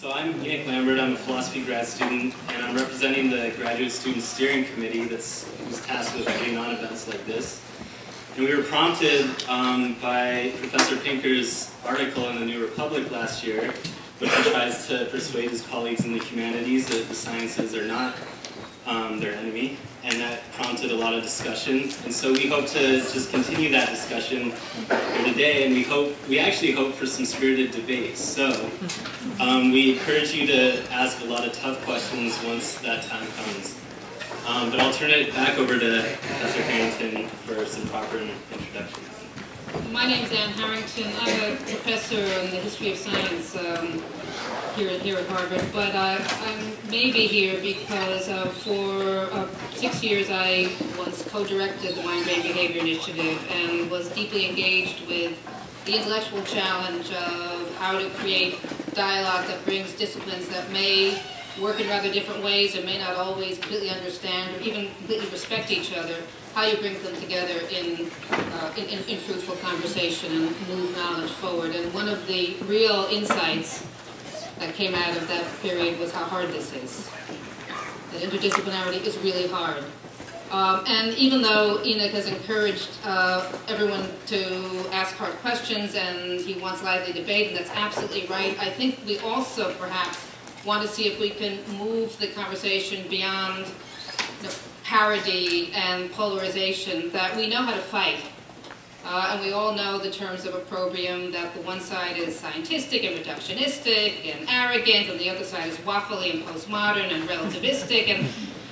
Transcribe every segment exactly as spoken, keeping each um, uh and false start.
So I'm Enoch Lambert, I'm a philosophy grad student, and I'm representing the Graduate Student Steering Committee that's who's tasked with putting on events like this. And we were prompted um, by Professor Pinker's article in the New Republic last year, which tries to persuade his colleagues in the humanities that the sciences are not um, their enemy, and that prompted a lot of discussion. And so we hope to just continue that discussion here today, and we hope we actually hope for some spirited debates. So um, we encourage you to ask a lot of tough questions once that time comes. Um, but I'll turn it back over to Professor Harrington for some proper introductions. My name is Anne Harrington. I'm a professor in the history of science um, here, at, here at Harvard, but uh, I may be here because uh, for uh, six years I once co-directed the Mind Brain Behavior Initiative and was deeply engaged with the intellectual challenge of how to create dialogue that brings disciplines that may work in rather different ways and may not always completely understand or even completely respect each other, how you bring them together in, uh, in, in, in fruitful conversation and move knowledge forward. And one of the real insights that came out of that period was how hard this is. That interdisciplinarity is really hard. Um, and even though Enoch has encouraged uh, everyone to ask hard questions and he wants lively debate, and that's absolutely right, I think we also perhaps want to see if we can move the conversation beyond you know, parody and polarization, that we know how to fight. Uh, and we all know the terms of opprobrium, that the one side is scientific and reductionistic and arrogant, and the other side is waffly and postmodern and relativistic. And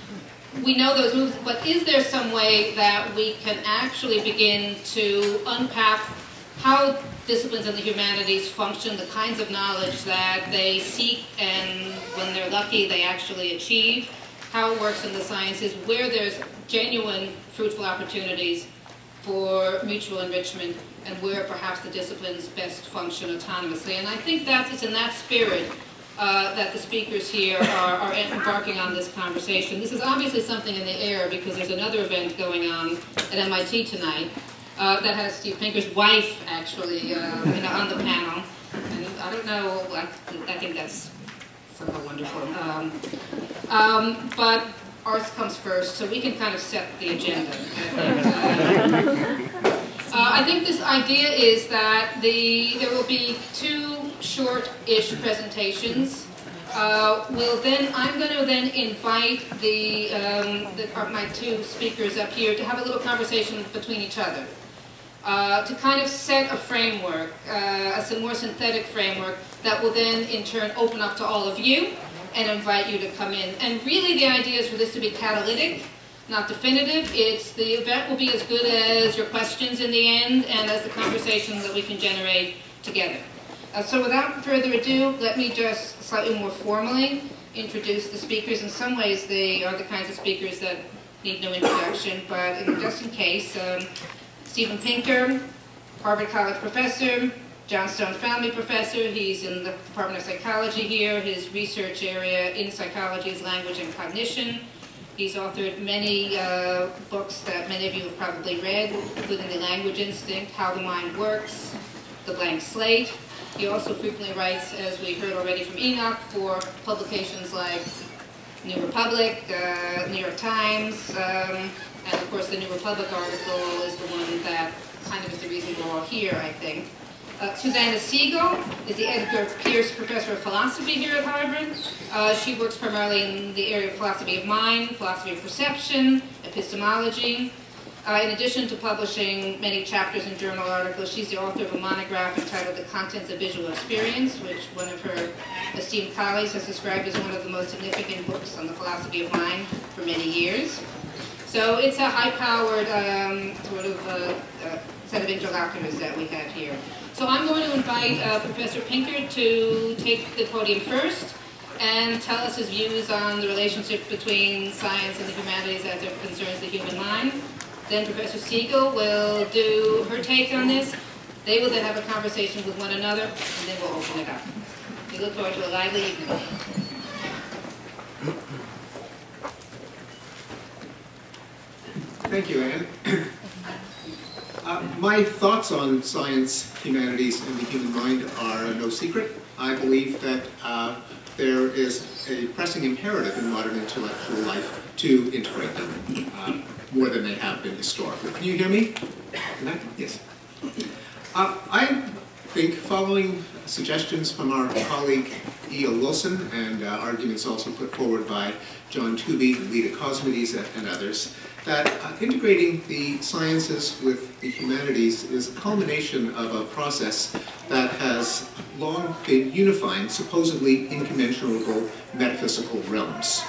we know those moves, but is there some way that we can actually begin to unpack how disciplines in the humanities function, the kinds of knowledge that they seek and when they're lucky they actually achieve, how it works in the sciences, where there's genuine fruitful opportunities for mutual enrichment, and where perhaps the disciplines best function autonomously. And I think that it's in that spirit uh, that the speakers here are, are embarking on this conversation. This is obviously something in the air because there's another event going on at M I T tonight uh, that has Steve Pinker's wife actually uh, you know, on the panel. And I don't know, I, I think that's somehow wonderful. Um, um, but ours comes first, so we can kind of set the agenda. uh, I think this idea is that the there will be two short-ish presentations. Uh, we'll then I'm going to then invite the, um, the my two speakers up here to have a little conversation between each other, uh, to kind of set a framework, uh, a more synthetic framework that will then in turn open up to all of you and invite you to come in. And really the idea is for this to be catalytic, not definitive. It's the event will be as good as your questions in the end and as the conversations that we can generate together. Uh, so without further ado, let me just slightly more formally introduce the speakers. In some ways they are the kinds of speakers that need no introduction, but in, just in case, um, Steven Pinker, Harvard College professor, Johnstone Family Professor. He's in the Department of Psychology here. His research area in psychology is language and cognition. He's authored many uh, books that many of you have probably read, including The Language Instinct, How the Mind Works, The Blank Slate. He also frequently writes, as we heard already from Enoch, for publications like New Republic, uh, New York Times, um, and of course the New Republic article is the one that kind of is the reason we're all here, I think. Uh, Susanna Siegel is the Edgar Pierce Professor of Philosophy here at Harvard. Uh, she works primarily in the area of philosophy of mind, philosophy of perception, epistemology. Uh, in addition to publishing many chapters and journal articles, she's the author of a monograph entitled The Contents of Visual Experience, which one of her esteemed colleagues has described as one of the most significant books on the philosophy of mind for many years. So it's a high-powered um, sort of uh, uh, set of interlocutors that we have here. So I'm going to invite uh, Professor Pinker to take the podium first and tell us his views on the relationship between science and the humanities as it concerns the human mind. Then Professor Siegel will do her take on this. They will then have a conversation with one another, and then we'll open it up. We look forward to a lively evening. Thank you, Anne. Uh, my thoughts on science, humanities, and the human mind are no secret. I believe that uh, there is a pressing imperative in modern intellectual life to integrate them uh, more than they have been historically. Can you hear me? Can I? Yes. Uh, I think, following suggestions from our colleague E O Wilson and uh, arguments also put forward by John Tooby, the lead at Cosmides, and others, that uh, integrating the sciences with the humanities is a culmination of a process that has long been unifying supposedly incommensurable metaphysical realms.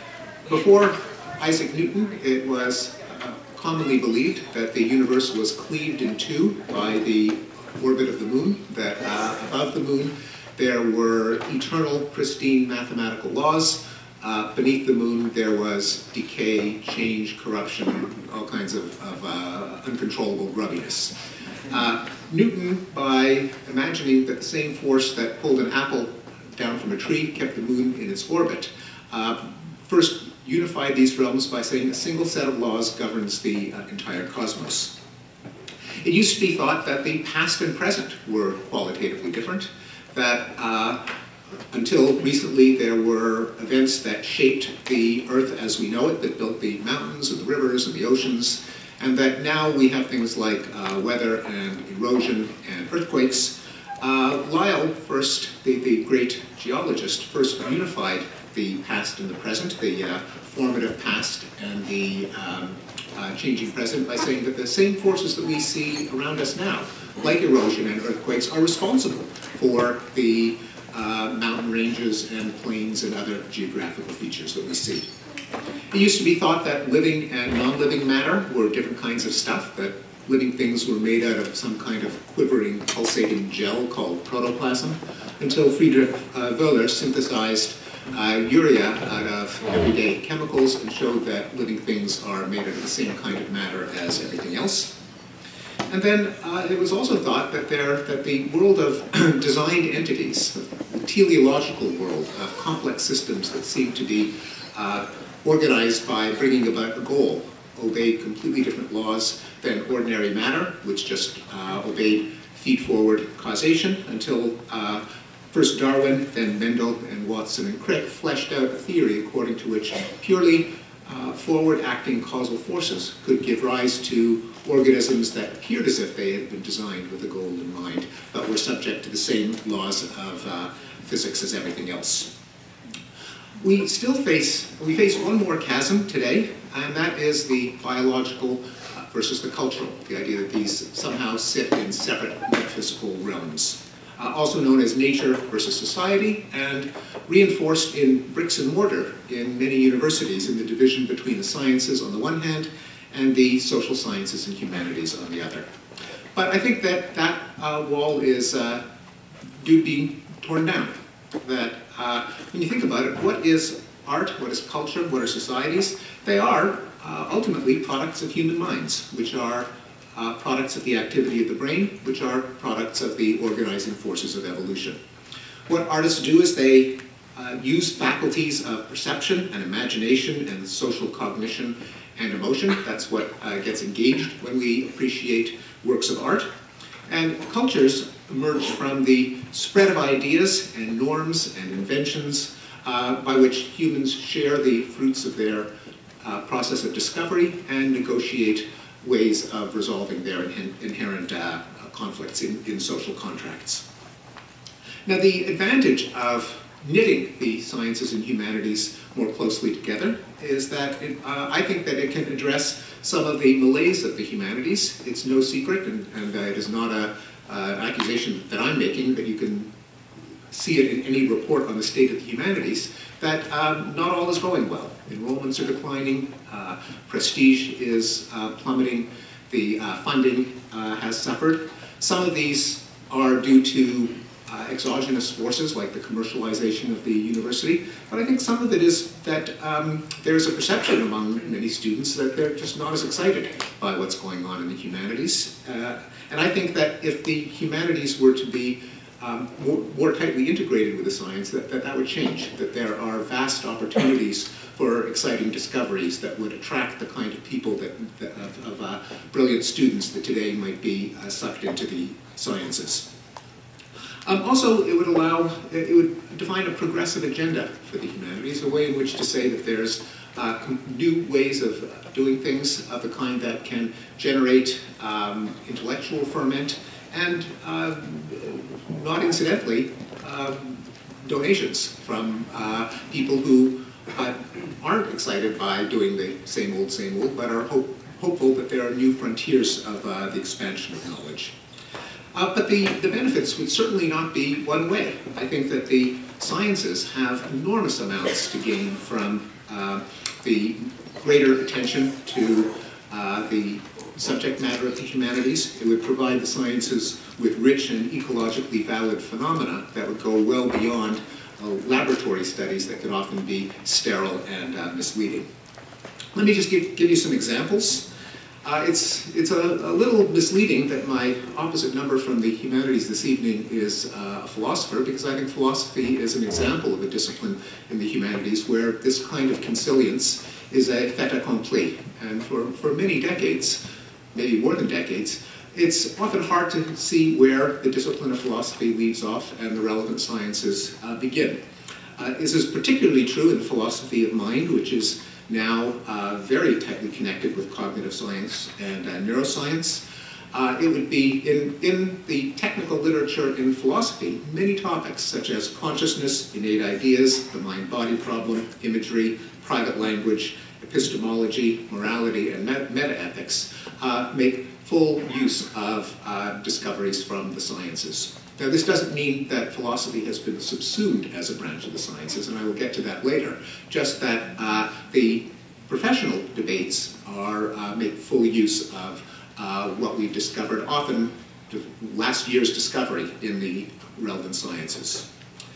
Before Isaac Newton, it was uh, commonly believed that the universe was cleaved in two by the orbit of the moon, that uh, above the moon there were eternal, pristine mathematical laws. Uh, beneath the moon there was decay, change, corruption, all kinds of, of uh, uncontrollable grubbiness. Uh, Newton, by imagining that the same force that pulled an apple down from a tree kept the moon in its orbit, uh, first unified these realms by saying a single set of laws governs the uh, entire cosmos. It used to be thought that the past and present were qualitatively different, that uh, until recently there were events that shaped the Earth as we know it, that built the mountains and the rivers and the oceans, and that now we have things like uh, weather and erosion and earthquakes. Uh, Lyell, first, the, the great geologist, first unified the past and the present, the uh, formative past and the um, uh, changing present, by saying that the same forces that we see around us now, like erosion and earthquakes, are responsible for the uh, mountain ranges and plains and other geographical features that we see. It used to be thought that living and non-living matter were different kinds of stuff, that living things were made out of some kind of quivering, pulsating gel called protoplasm, until Friedrich uh, Wöhler synthesized uh, urea out of everyday chemicals and showed that living things are made out of the same kind of matter as everything else. And then uh, it was also thought that, there, that the world of designed entities, the teleological world of complex systems that seem to be uh, organized by bringing about a goal, obeyed completely different laws than ordinary matter, which just uh, obeyed feed-forward causation, until uh, first Darwin, then Mendel, and Watson and Crick fleshed out a theory according to which purely uh, forward-acting causal forces could give rise to organisms that appeared as if they had been designed with a goal in mind, but were subject to the same laws of uh, physics as everything else. We still face, we face one more chasm today, and that is the biological uh, versus the cultural, the idea that these somehow sit in separate metaphysical realms. Uh, also known as nature versus society, and reinforced in bricks and mortar in many universities in the division between the sciences on the one hand and the social sciences and humanities on the other. But I think that that uh, wall is uh, due being torn down. That uh, when you think about it, what is art, what is culture, what are societies? They are uh, ultimately products of human minds, which are uh, products of the activity of the brain, which are products of the organizing forces of evolution. What artists do is they uh, use faculties of perception and imagination and social cognition and emotion. That's what uh, gets engaged when we appreciate works of art. And cultures emerge from the spread of ideas and norms and inventions uh, by which humans share the fruits of their uh, process of discovery and negotiate ways of resolving their in inherent uh, conflicts in, in social contracts. Now, the advantage of knitting the sciences and humanities more closely together is that it, uh, I think that it can address some of the malaise of the humanities. It's no secret, and, and uh, it is not a Uh, accusation that I'm making, that you can see it in any report on the state of the humanities, that um, not all is going well. Enrollments are declining, uh, prestige is uh, plummeting, the uh, funding uh, has suffered. Some of these are due to uh, exogenous forces like the commercialization of the university, but I think some of it is that um, there's a perception among many students that they're just not as excited by what's going on in the humanities. Uh, And I think that if the humanities were to be um, more, more tightly integrated with the science, that, that that would change, that there are vast opportunities for exciting discoveries that would attract the kind of people that, that of, of uh, brilliant students that today might be uh, sucked into the sciences. Um, also, it would allow, it would define a progressive agenda for the humanities, a way in which to say that there's uh, new ways of doing things of the kind that can generate um, intellectual ferment and, uh, not incidentally, uh, donations from uh, people who uh, aren't excited by doing the same old, same old, but are hope hopeful that there are new frontiers of uh, the expansion of knowledge. Uh, but the, the benefits would certainly not be one way. I think that the sciences have enormous amounts to gain from uh, the greater attention to uh, the subject matter of the humanities. It would provide the sciences with rich and ecologically valid phenomena that would go well beyond uh, laboratory studies that could often be sterile and uh, misleading. Let me just give, give you some examples. Uh, it's it's a, a little misleading that my opposite number from the humanities this evening is uh, a philosopher, because I think philosophy is an example of a discipline in the humanities where this kind of consilience is a fait accompli. And for, for many decades, maybe more than decades, it's often hard to see where the discipline of philosophy leaves off and the relevant sciences uh, begin. Uh, this is particularly true in philosophy of mind, which is now uh, very tightly connected with cognitive science and uh, neuroscience. Uh, it would be in, in the technical literature in philosophy, many topics such as consciousness, innate ideas, the mind-body problem, imagery, private language, epistemology, morality, and meta-ethics uh, make full use of uh, discoveries from the sciences. Now, this doesn't mean that philosophy has been subsumed as a branch of the sciences, and I will get to that later, just that uh, the professional debates are, uh, make full use of uh, what we've discovered, often last year's discovery in the relevant sciences.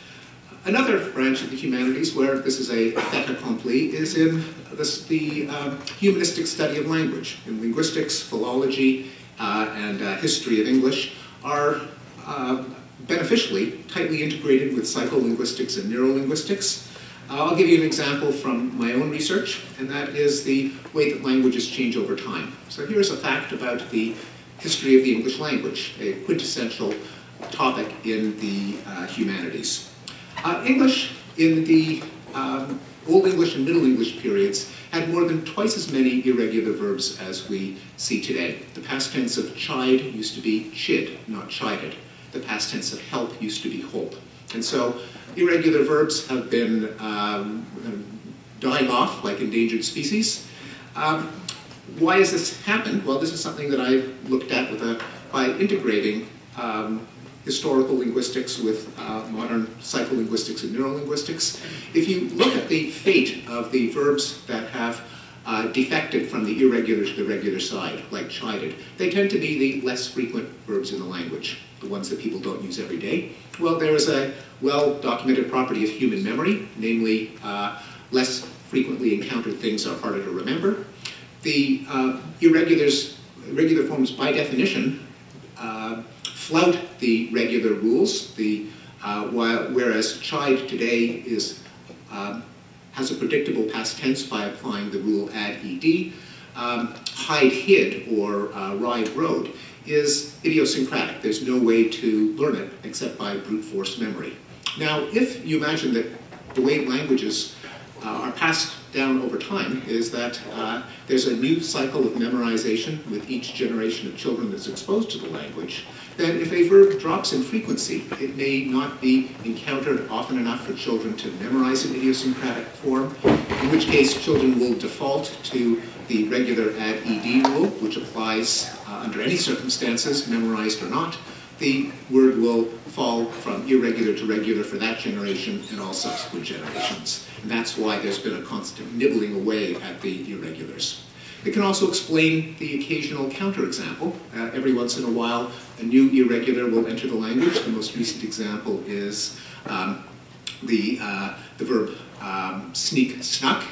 Another branch of the humanities where this is a fait accompli is in this, the um, humanistic study of language. In linguistics, philology, uh, and uh, history of English are uh, beneficially tightly integrated with psycholinguistics and neurolinguistics. Uh, I'll give you an example from my own research, and that is the way that languages change over time. So here's a fact about the history of the English language, a quintessential topic in the uh, humanities. Uh, English in the um, Old English and Middle English periods had more than twice as many irregular verbs as we see today. The past tense of chide used to be chid, not chided. The past tense of help used to be holp. And so irregular verbs have been um, dying off like endangered species. Um, why has this happened? Well, this is something that I've looked at with a, by integrating um, historical linguistics with uh, modern psycholinguistics and neurolinguistics. If you look at the fate of the verbs that have uh, defected from the irregular to the regular side, like chided, they tend to be the less frequent verbs in the language, the ones that people don't use every day. Well, there is a well-documented property of human memory, namely uh, less frequently encountered things are harder to remember. The uh, irregulars, irregular forms, by definition, uh, flout the regular rules, the, uh, while, whereas chide today is, um, has a predictable past tense by applying the rule ad ed. Um, hide hid or uh, ride rode is idiosyncratic. There's no way to learn it except by brute force memory. Now, if you imagine that the way languages uh, are passed down over time is that uh, there's a new cycle of memorization with each generation of children that's exposed to the language, then if a verb drops in frequency, it may not be encountered often enough for children to memorize an idiosyncratic form, in which case children will default to the regular ad ed rule, which applies uh, under any circumstances, memorized or not. The word will fall from irregular to regular for that generation and all subsequent generations. And that's why there's been a constant nibbling away at the irregulars. It can also explain the occasional counterexample. Uh, every once in a while, a new irregular will enter the language. The most recent example is um, the, uh, the verb um, sneak, snuck.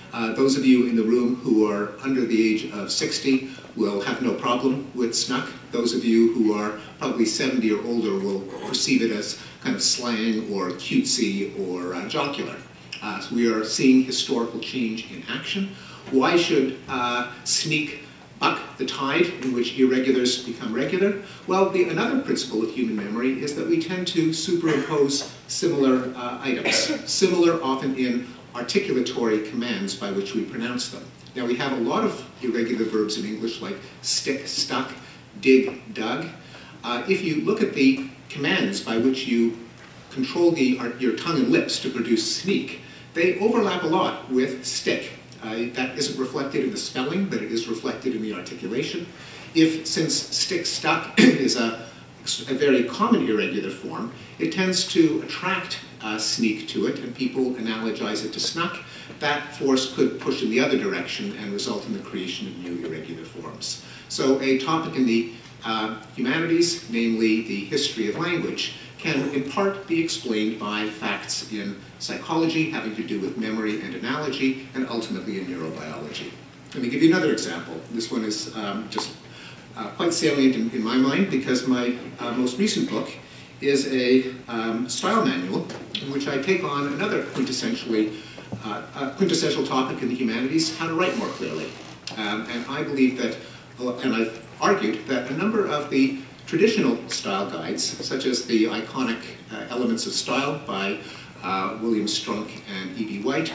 Uh, those of you in the room who are under the age of sixty will have no problem with snuck. Those of you who are probably seventy or older will perceive it as kind of slang or cutesy or uh, jocular. Uh, so we are seeing historical change in action. Why should uh, sneak buck the tide in which irregulars become regular? Well, the, another principle of human memory is that we tend to superimpose similar uh, items, similar often in articulatory commands by which we pronounce them. Now, we have a lot of irregular verbs in English like stick, stuck, dig, dug. Uh, if you look at the commands by which you control the, your tongue and lips to produce sneak, they overlap a lot with stick. Uh, that isn't reflected in the spelling, but it is reflected in the articulation. If, since stick, stuck is a, a very common irregular form, it tends to attract uh, sneak to it, and people analogize it to snuck. That force could push in the other direction and result in the creation of new irregular forms. So a topic in the uh, humanities, namely the history of language, can in part be explained by facts in psychology having to do with memory and analogy, and ultimately in neurobiology. Let me give you another example. This one is um, just uh, quite salient in, in my mind because my uh, most recent book is a um, style manual in which I take on another quintessentially uh, a quintessential topic in the humanities, how to write more clearly. Um, and I believe that, and I've argued that a number of the traditional style guides, such as the iconic uh, Elements of Style by uh, William Strunk and E B White,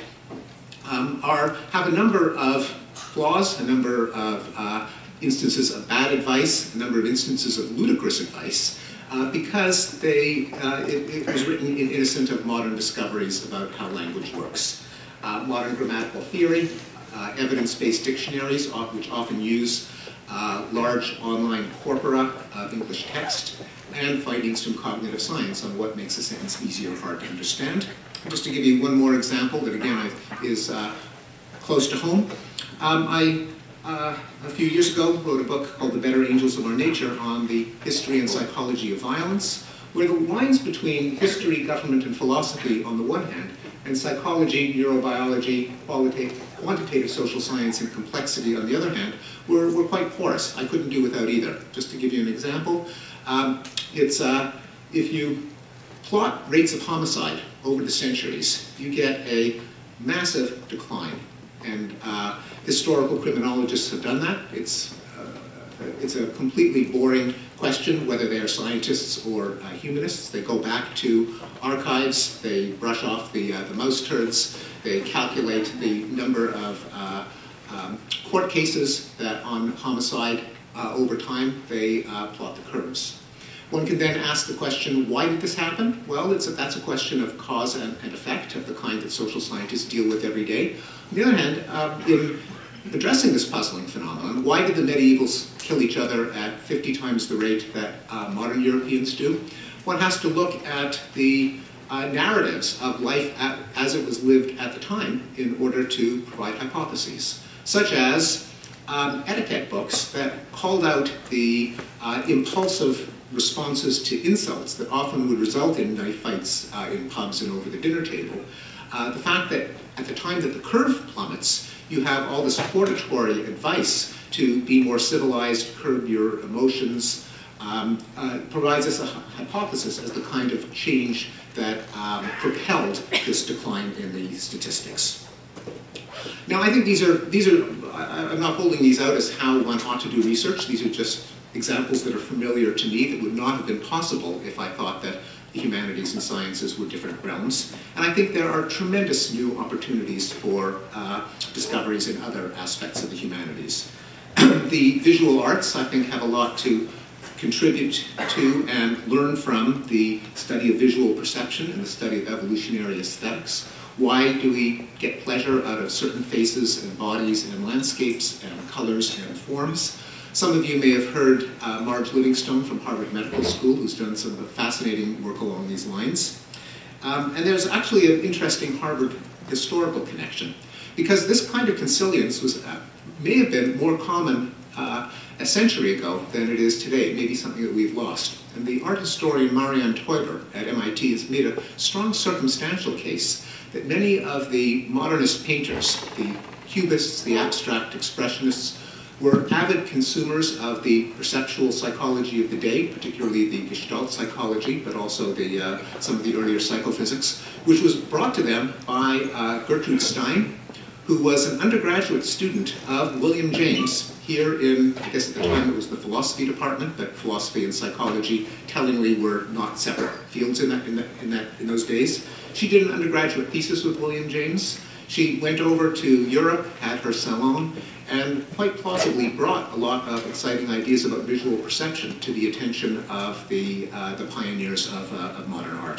um, are, have a number of flaws, a number of uh, instances of bad advice, a number of instances of ludicrous advice, uh, because they, uh, it, it was written in innocent of modern discoveries about how language works. Uh, modern grammatical theory, uh, evidence-based dictionaries, which often use Uh, large online corpora of English text, and findings from cognitive science on what makes a sentence easy or hard to understand. Just to give you one more example that, again, I've, is uh, close to home. Um, I, uh, a few years ago, wrote a book called The Better Angels of Our Nature on the history and psychology of violence, where the lines between history, government, and philosophy on the one hand, and psychology, neurobiology, qualitative, quantitative social science, and complexity on the other hand, were, were quite porous. I couldn't do without either. Just to give you an example, um, it's, uh, if you plot rates of homicide over the centuries, you get a massive decline. And uh, historical criminologists have done that. It's, uh, it's a completely boring question whether they are scientists or uh, humanists. They go back to archives, they brush off the, uh, the mouse turds, they calculate the number of uh, um, court cases that on homicide uh, over time, they uh, plot the curves. One can then ask the question, why did this happen? Well, it's a, that's a question of cause and, and effect of the kind that social scientists deal with every day. On the other hand, um, in addressing this puzzling phenomenon, why did the medievals kill each other at fifty times the rate that uh, modern Europeans do? One has to look at the uh, narratives of life at, as it was lived at the time in order to provide hypotheses, such as um, etiquette books that called out the uh, impulsive responses to insults that often would result in knife fights uh, in pubs and over the dinner table. Uh, the fact that at the time that the curve plummets, you have all this hortatory advice to be more civilized, curb your emotions, um, uh, provides us a hypothesis as the kind of change that um, propelled this decline in the statistics. Now, I think these are, these are, I'm not holding these out as how one ought to do research. These are just examples that are familiar to me that would not have been possible if I thought that the humanities and sciences were different realms. And I think there are tremendous new opportunities for uh, discoveries in other aspects of the humanities. The visual arts, I think, have a lot to contribute to and learn from the study of visual perception and the study of evolutionary aesthetics. Why do we get pleasure out of certain faces and bodies and landscapes and colors and forms? Some of you may have heard uh, Marge Livingstone from Harvard Medical School, who's done some fascinating work along these lines. Um, and there's actually an interesting Harvard historical connection, because this kind of consilience was, uh, may have been more common uh, a century ago than it is today. It may be something that we've lost. And the art historian Marianne Teuber at M I T has made a strong circumstantial case that many of the modernist painters, the Cubists, the abstract expressionists, were avid consumers of the perceptual psychology of the day, particularly the Gestalt psychology, but also the, uh, some of the earlier psychophysics, which was brought to them by uh, Gertrude Stein, who was an undergraduate student of William James here in, I guess at the time it was the philosophy department, but philosophy and psychology tellingly were not separate fields in, that, in, that, in, that, in those days. She did an undergraduate thesis with William James. She went over to Europe, had her salon, and quite plausibly brought a lot of exciting ideas about visual perception to the attention of the, uh, the pioneers of, uh, of modern art.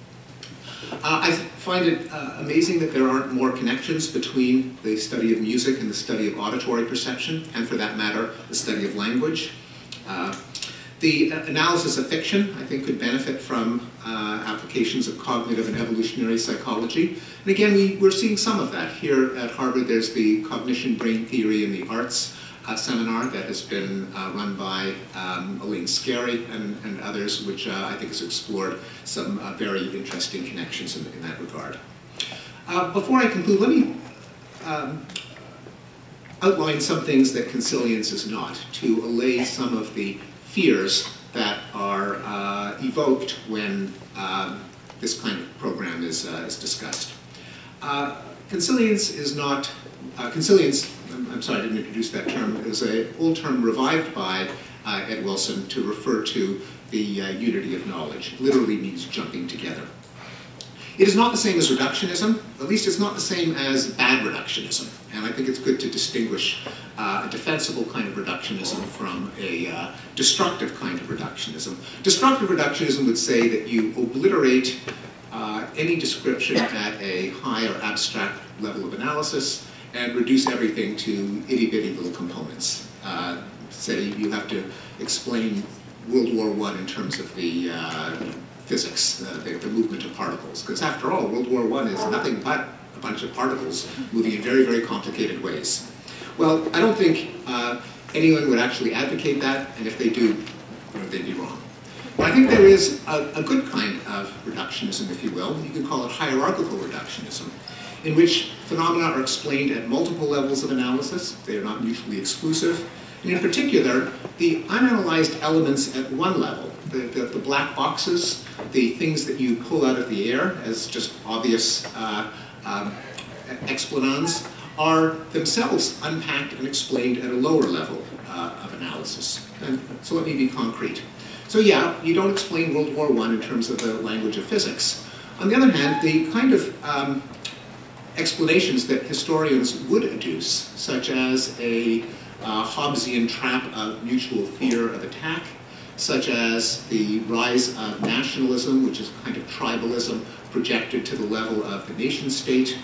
Uh, I find it uh, amazing that there aren't more connections between the study of music and the study of auditory perception, and for that matter, the study of language. Uh, the analysis of fiction, I think, could benefit from uh, applications of cognitive and evolutionary psychology. And again, we, we're seeing some of that. Here at Harvard, there's the Cognition, Brain Theory in the Arts uh, seminar that has been uh, run by um, Elaine Scarry and, and others, which uh, I think has explored some uh, very interesting connections in, in that regard. Uh, before I conclude, let me um, outline some things that consilience is not, to allay some of the fears that are uh, evoked when uh, this kind of program is, uh, is discussed. Uh, consilience is not, uh, consilience, I'm, I'm sorry I didn't introduce that term, is an old term revived by uh, Ed Wilson to refer to the uh, unity of knowledge. It literally means jumping together. It is not the same as reductionism, at least it's not the same as bad reductionism. And I think it's good to distinguish uh, a defensible kind of reductionism from a uh, destructive kind of reductionism. Destructive reductionism would say that you obliterate uh, any description at a high or abstract level of analysis and reduce everything to itty-bitty little components. Uh, say you have to explain World War One in terms of the uh, physics, uh, the, the movement of particles. Because after all, World War One is nothing but a bunch of particles moving in very, very complicated ways. Well, I don't think uh, anyone would actually advocate that, and if they do, you know, they'd be wrong. But I think there is a, a good kind of reductionism, if you will. You could call it hierarchical reductionism, in which phenomena are explained at multiple levels of analysis. They are not mutually exclusive. And in particular, the unanalyzed elements at one level, the, the, the black boxes, the things that you pull out of the air as just obvious uh, um, explanans, are themselves unpacked and explained at a lower level uh, of analysis. And so let me be concrete. So yeah, you don't explain World War One in terms of the language of physics. On the other hand, the kind of um, explanations that historians would adduce, such as a uh, Hobbesian trap of mutual fear of attack, such as the rise of nationalism, which is kind of tribalism projected to the level of the nation state,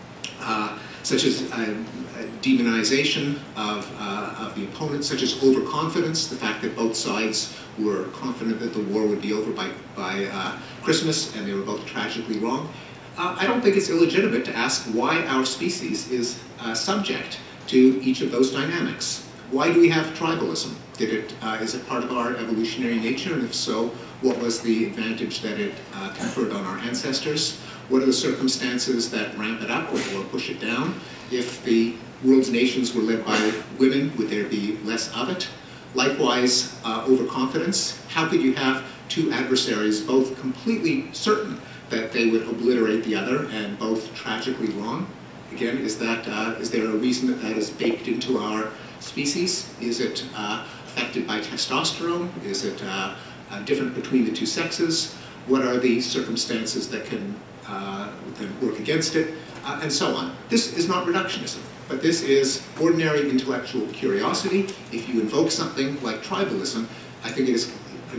uh, such as uh, demonization of, uh, of the opponent, such as overconfidence, the fact that both sides were confident that the war would be over by, by uh, Christmas, and they were both tragically wrong. Uh, I don't think it's illegitimate to ask why our species is uh, subject to each of those dynamics. Why do we have tribalism? Did it, uh, is it part of our evolutionary nature? And if so, what was the advantage that it uh, conferred on our ancestors? What are the circumstances that ramp it up or, or push it down? If the world's nations were led by women, would there be less of it? Likewise, uh, overconfidence. How could you have two adversaries both completely certain that they would obliterate the other and both tragically wrong? Again, is, that, uh, is there a reason that that is baked into our species? Is it uh, affected by testosterone? Is it uh, uh, different between the two sexes? What are the circumstances that can, uh, can work against it? Uh, and so on. This is not reductionism, but this is ordinary intellectual curiosity. If you invoke something like tribalism, I think it is,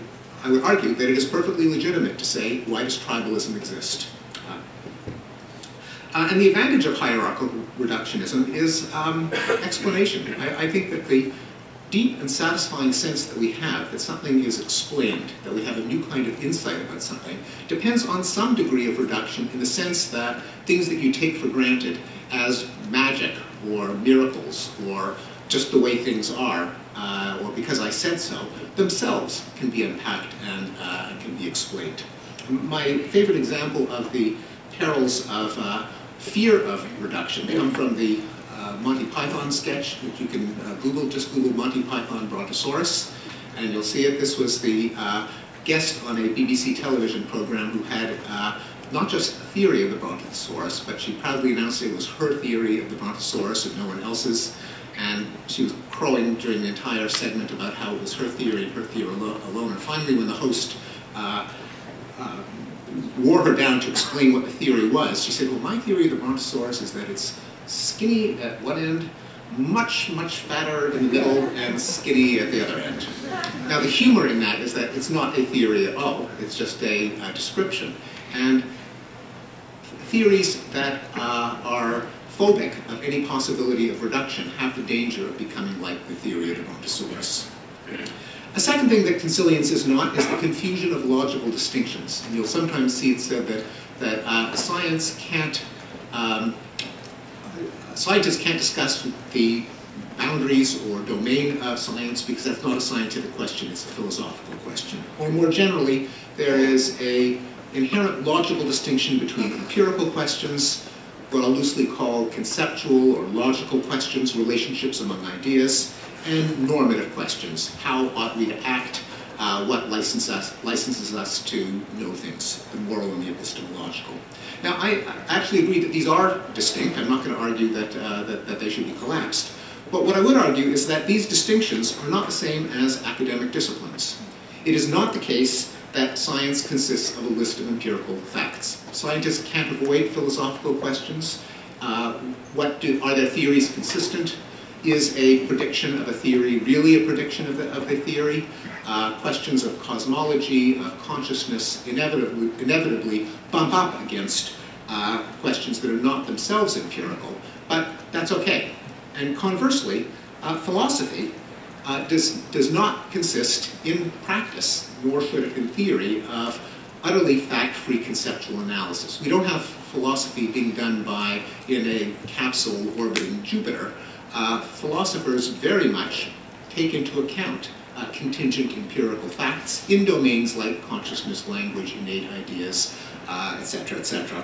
I would argue that it is perfectly legitimate to say, why does tribalism exist? Uh, uh, and the advantage of hierarchical reductionism is um, explanation. I, I think that the deep and satisfying sense that we have that something is explained, that we have a new kind of insight about something, depends on some degree of reduction in the sense that things that you take for granted as magic or miracles or just the way things are, uh, or because I said so, themselves can be unpacked and uh, can be explained. My favorite example of the perils of uh, fear of reduction come from the uh, Monty Python sketch, which you can uh, Google, just Google Monty Python Brontosaurus, and you'll see it. This was the uh, guest on a B B C television program who had uh, not just a theory of the Brontosaurus, but she proudly announced it was her theory of the Brontosaurus and no one else's. And she was crowing during the entire segment about how it was her theory and her theory alone. And finally, when the host uh, uh, wore her down to explain what the theory was, she said, well, my theory of the Brontosaurus is that it's skinny at one end, much, much fatter in the middle, and skinny at the other end. Now, the humor in that is that it's not a theory at all. It's just a, a description. And theories that uh, are phobic of any possibility of reduction have the danger of becoming like the theory of the Brontosaurus. A second thing that consilience is not is the confusion of logical distinctions. And you'll sometimes see it said that, that uh, science can't, um, scientists can't discuss the boundaries or domain of science because that's not a scientific question, it's a philosophical question. Or more generally, there is an inherent logical distinction between empirical questions, what I'll loosely call conceptual or logical questions, relationships among ideas, and normative questions. How ought we to act? Uh, what license us, licenses us to know things, the moral and the epistemological. Now, I actually agree that these are distinct. I'm not going to argue that, uh, that, that they should be collapsed. But what I would argue is that these distinctions are not the same as academic disciplines. It is not the case that science consists of a list of empirical facts. Scientists can't avoid philosophical questions. Uh, what do, are their theories consistent? Is a prediction of a theory really a prediction of, the, of a theory? Uh, questions of cosmology, of consciousness, inevitably, inevitably bump up against uh, questions that are not themselves empirical, but that's okay. And conversely, uh, philosophy uh, does, does not consist in practice, nor should it in theory, of utterly fact-free conceptual analysis. We don't have philosophy being done by, in a capsule orbiting Jupiter. Uh, philosophers very much take into account uh, contingent empirical facts in domains like consciousness, language, innate ideas, uh, et cetera, et cetera.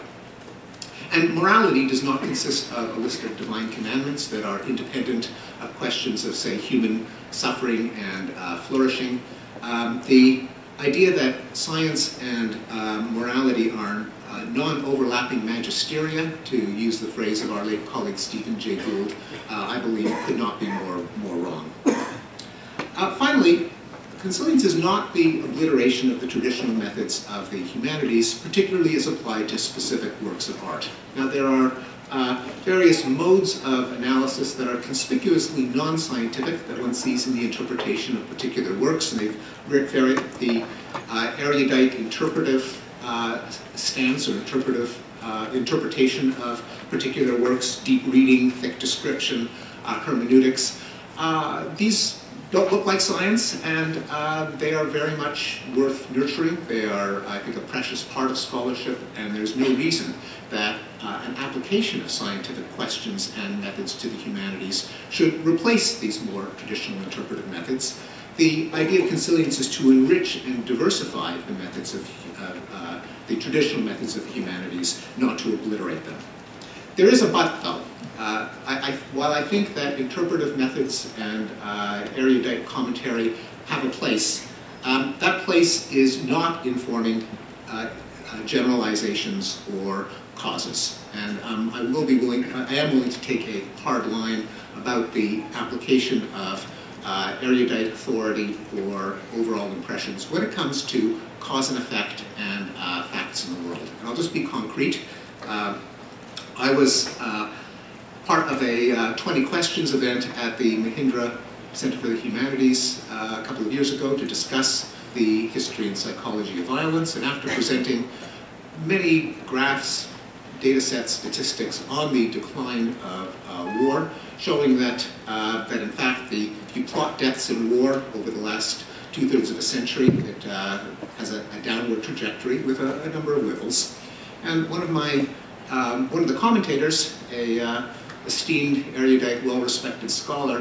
And morality does not consist of a list of divine commandments that are independent of questions of, say, human suffering and uh, flourishing. Um, the idea that science and uh, morality are uh, non-overlapping magisteria, to use the phrase of our late colleague Stephen Jay Gould, uh, I believe could not be more, more wrong. Uh, finally, consilience is not the obliteration of the traditional methods of the humanities, particularly as applied to specific works of art. Now, there are uh, various modes of analysis that are conspicuously non-scientific that one sees in the interpretation of particular works, and they've very the uh, erudite interpretive uh, stance or interpretive uh, interpretation of particular works, deep reading, thick description, uh, hermeneutics. Uh, these don't look like science, and uh, they are very much worth nurturing. They are, I think, a precious part of scholarship, and there's no reason that uh, an application of scientific questions and methods to the humanities should replace these more traditional interpretive methods. The idea of consilience is to enrich and diversify the methods of uh, uh, the traditional methods of the humanities, not to obliterate them. There is a but, though. Uh, I, I, while I think that interpretive methods and uh, erudite commentary have a place, um, that place is not informing uh, uh, generalizations or causes. And um, I will be willing, I am willing to take a hard line about the application of uh, erudite authority or overall impressions when it comes to cause and effect and uh, facts in the world. And I'll just be concrete. Uh, I was uh, part of a uh, twenty questions event at the Mahindra Center for the Humanities uh, a couple of years ago to discuss the history and psychology of violence. And after presenting many graphs, data sets, statistics on the decline of uh, war, showing that, uh, that in fact, the, if you plot deaths in war over the last two-thirds of a century, it uh, has a, a downward trajectory with a, a number of wiggles. And one of my Um, one of the commentators, a uh, esteemed, erudite, well-respected scholar,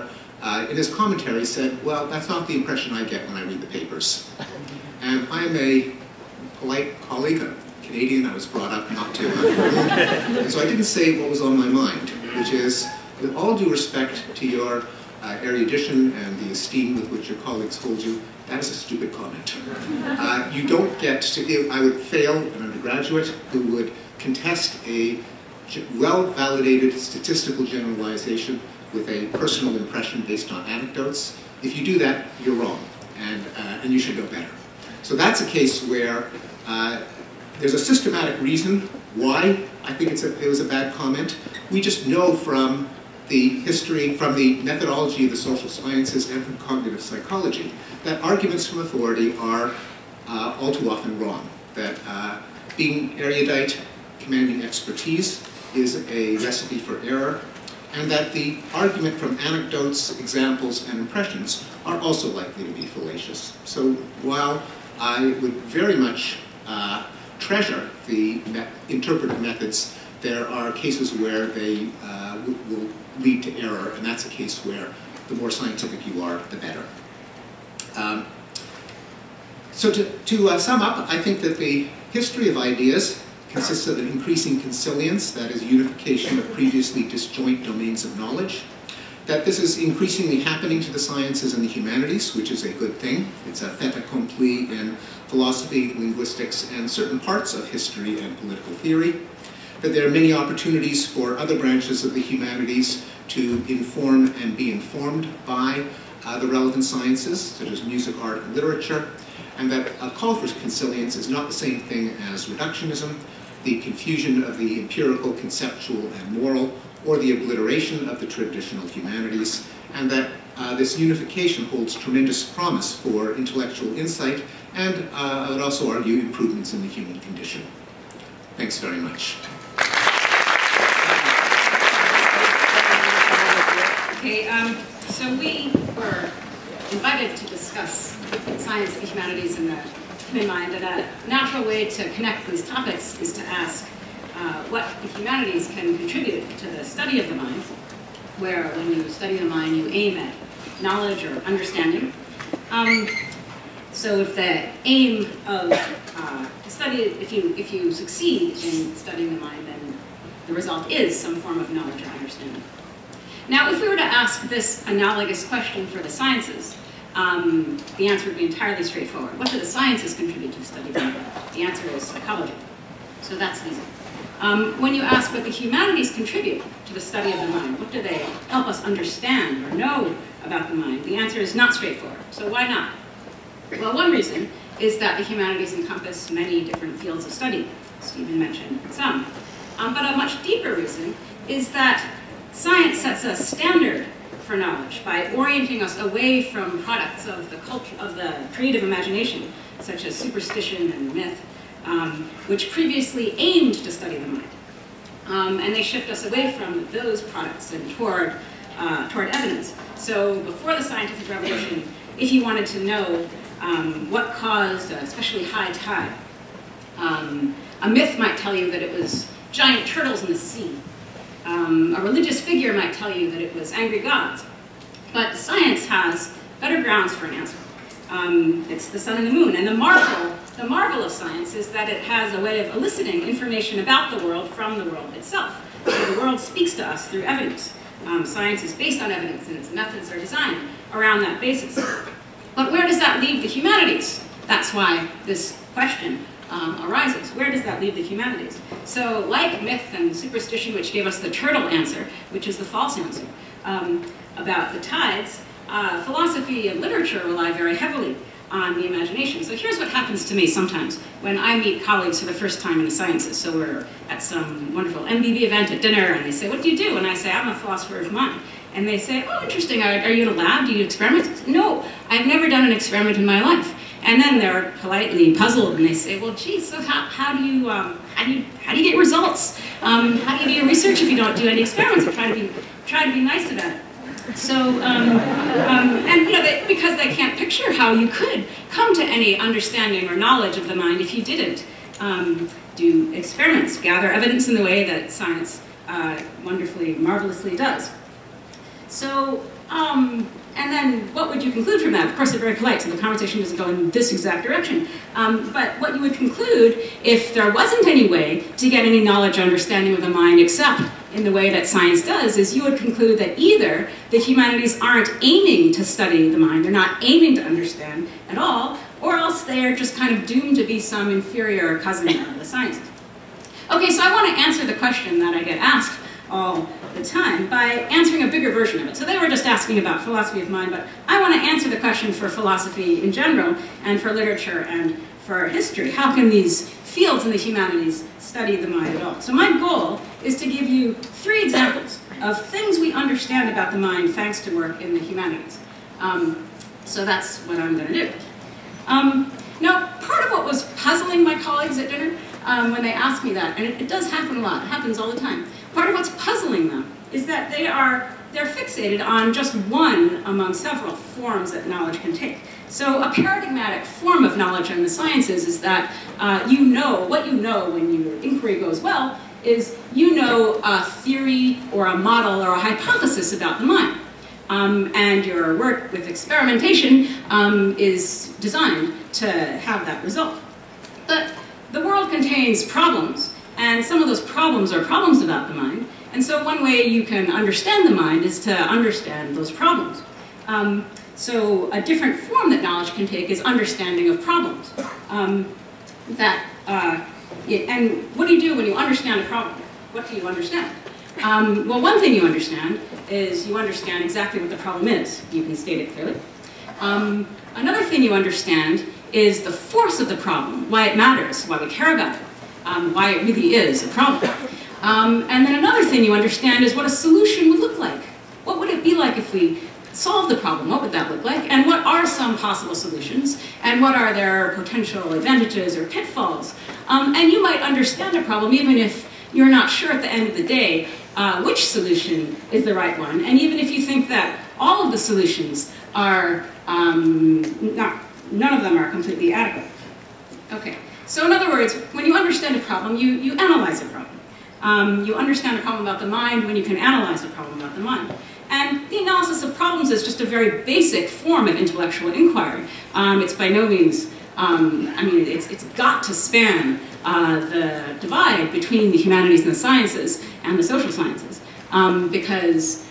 uh, in his commentary said, well, that's not the impression I get when I read the papers. And I'm a polite colleague, a Canadian, I was brought up not to, uh, and so I didn't say what was on my mind, which is, with all due respect to your uh, erudition and the esteem with which your colleagues hold you, that is a stupid comment. Uh, you don't get to, I would fail an undergraduate who would contest a well-validated statistical generalization with a personal impression based on anecdotes. If you do that, you're wrong, and, uh, and you should know better. So that's a case where uh, there's a systematic reason why I think it's a, it was a bad comment. We just know from the history, from the methodology of the social sciences and from cognitive psychology, that arguments from authority are uh, all too often wrong. That uh, being erudite, commanding expertise is a recipe for error, and that the argument from anecdotes, examples, and impressions are also likely to be fallacious. So while I would very much uh, treasure the me interpretive methods, there are cases where they uh, will lead to error, and that's a case where the more scientific you are, the better. Um, so to, to uh, sum up, I think that the history of ideas consists of an increasing consilience, that is unification of previously disjoint domains of knowledge, that this is increasingly happening to the sciences and the humanities, which is a good thing. It's a fait accompli in philosophy, linguistics, and certain parts of history and political theory, that there are many opportunities for other branches of the humanities to inform and be informed by uh, the relevant sciences, such as music, art, and literature, and that a call for consilience is not the same thing as reductionism, the confusion of the empirical, conceptual, and moral, or the obliteration of the traditional humanities, and that uh, this unification holds tremendous promise for intellectual insight and, uh, I would also argue, improvements in the human condition. Thanks very much. Okay, um, so we were invited to discuss science, the humanities, and the human mind, and a natural way to connect these topics is to ask uh, what the humanities can contribute to the study of the mind, where when you study the mind, you aim at knowledge or understanding. Um, so if the aim of uh, the study, if you, if you succeed in studying the mind, then the result is some form of knowledge or understanding. Now, if we were to ask this analogous question for the sciences, um, the answer would be entirely straightforward. What do the sciences contribute to the study of the mind? The answer is psychology. So that's easy. Um, when you ask what the humanities contribute to the study of the mind, what do they help us understand or know about the mind? The answer is not straightforward. So why not? Well, one reason is that the humanities encompass many different fields of study. Stephen mentioned some. Um, but a much deeper reason is that science sets a standard for knowledge by orienting us away from products of the culture, of the creative imagination, such as superstition and myth, um, which previously aimed to study the mind. Um, and they shift us away from those products and toward, uh, toward evidence. So before the scientific revolution, if you wanted to know um, what caused a especially high tide, um, a myth might tell you that it was giant turtles in the sea. Um, a religious figure might tell you that it was angry gods. But science has better grounds for an answer. Um, it's the sun and the moon. And the marvel, the marvel of science is that it has a way of eliciting information about the world from the world itself. So the world speaks to us through evidence. Um, science is based on evidence, and its methods are designed around that basis. But where does that leave the humanities? That's why this question Um, arises. Where does that leave the humanities? So like myth and superstition, which gave us the turtle answer, which is the false answer, um, about the tides, uh, philosophy and literature rely very heavily on the imagination. So here's what happens to me sometimes when I meet colleagues for the first time in the sciences. So we're at some wonderful M B B event at dinner, and they say, what do you do? And I say, I'm a philosopher of mind. And they say, oh, interesting, are, are you in a lab? Do you do experiments? No, I've never done an experiment in my life. And then they're politely puzzled, and they say, "Well, geez, so how, how do you um, how do you how do you get results? Um, how do you do your research if you don't do any experiments?" Or try to be try to be nice about it. So, um, um, and you know, they, because they can't picture how you could come to any understanding or knowledge of the mind if you didn't um, do experiments, gather evidence in the way that science uh, wonderfully, marvelously does. So, Um, and then what would you conclude from that? Of course, they're very polite, so the conversation doesn't go in this exact direction. Um, but what you would conclude, if there wasn't any way to get any knowledge or understanding of the mind except in the way that science does, is you would conclude that either the humanities aren't aiming to study the mind, they're not aiming to understand at all, or else they're just kind of doomed to be some inferior cousin of the sciences. Okay, so I want to answer the question that I get asked all the time by answering a bigger version of it. So they were just asking about philosophy of mind, but I want to answer the question for philosophy in general and for literature and for history. How can these fields in the humanities study the mind at all? So my goal is to give you three examples of things we understand about the mind thanks to work in the humanities. Um, so that's what I'm going to do. Um, now, part of what was puzzling my colleagues at dinner um, when they asked me that, and it, it does happen a lot, it happens all the time, part of what's puzzling them is that they are they're fixated on just one among several forms that knowledge can take. So a paradigmatic form of knowledge in the sciences is that uh, you know, what you know when your inquiry goes well is you know a theory or a model or a hypothesis about the mind. Um, and your work with experimentation um, is designed to have that result. But the world contains problems, and some of those problems are problems about the mind, and so one way you can understand the mind is to understand those problems. Um, so a different form that knowledge can take is understanding of problems. Um, that, uh, it, and what do you do when you understand a problem? What do you understand? Um, well, one thing you understand is you understand exactly what the problem is. You can state it clearly. Um, another thing you understand is the force of the problem, why it matters, why we care about it, um, why it really is a problem. Um, and then another thing you understand is what a solution would look like. What would it be like if we solved the problem? What would that look like? And what are some possible solutions? And what are their potential advantages or pitfalls? Um, and you might understand a problem even if you're not sure at the end of the day uh, which solution is the right one. And even if you think that all of the solutions are, um, not, none of them are completely adequate. Okay, so in other words, when you understand a problem, you, you analyze a problem. Um, you understand a problem about the mind when you can analyze a problem about the mind. And the analysis of problems is just a very basic form of intellectual inquiry. Um, it's by no means, um, I mean, it's, it's got to span uh, the divide between the humanities and the sciences and the social sciences. Um, because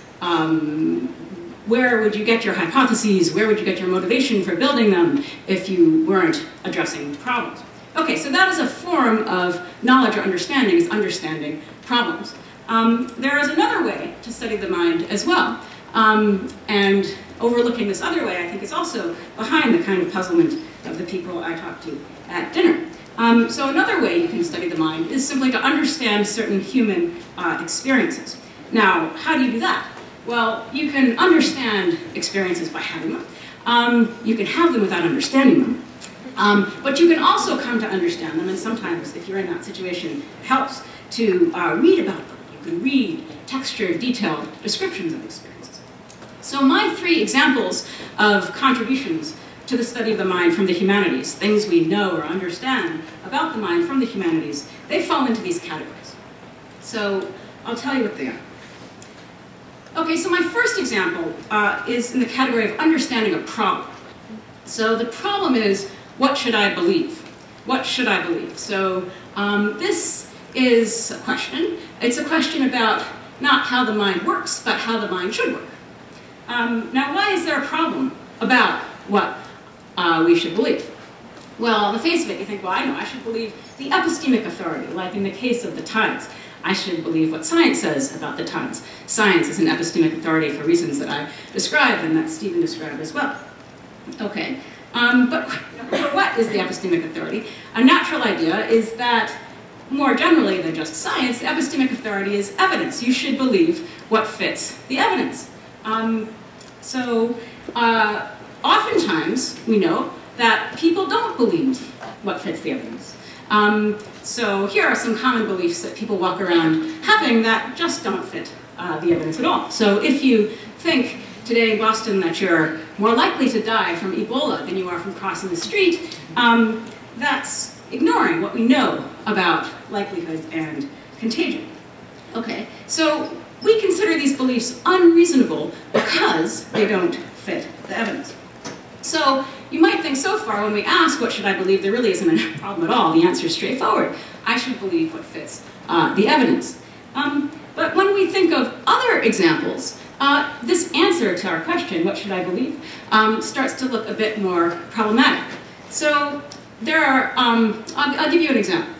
um, where would you get your hypotheses, where would you get your motivation for building them if you weren't addressing problems? Okay, so that is a form of knowledge or understanding, is understanding problems. Um, there is another way to study the mind as well. Um, and overlooking this other way, I think, is also behind the kind of puzzlement of the people I talked to at dinner. Um, so another way you can study the mind is simply to understand certain human uh, experiences. Now, how do you do that? Well, you can understand experiences by having them. Um, you can have them without understanding them. Um, but you can also come to understand them, and sometimes, if you're in that situation, it helps to uh, read about them. You can read textured, detailed descriptions of experiences. So my three examples of contributions to the study of the mind from the humanities, things we know or understand about the mind from the humanities, they fall into these categories. So I'll tell you what they are. Okay, so my first example uh, is in the category of understanding a problem. So the problem is, what should I believe? What should I believe? So um, this is a question. It's a question about not how the mind works, but how the mind should work. Um, now, why is there a problem about what uh, we should believe? Well, on the face of it, you think, well, I know, I should believe the epistemic authority, like in the case of the times. I should believe what science says about the times. Science is an epistemic authority for reasons that I described and that Stephen described as well. Okay, um, but what is the epistemic authority? A natural idea is that, more generally than just science, the epistemic authority is evidence. You should believe what fits the evidence. Um, so, uh, oftentimes, we know that people don't believe what fits the evidence. Um, so here are some common beliefs that people walk around having that just don't fit uh, the evidence at all. So if you think today in Boston that you're more likely to die from Ebola than you are from crossing the street, um, that's ignoring what we know about likelihood and contagion. Okay, so we consider these beliefs unreasonable because they don't fit the evidence. So you might think so far when we ask, what should I believe, there really isn't a problem at all. The answer is straightforward. I should believe what fits uh, the evidence. Um, but when we think of other examples, uh, this answer to our question, what should I believe, um, starts to look a bit more problematic. So there are, um, I'll, I'll give you an example.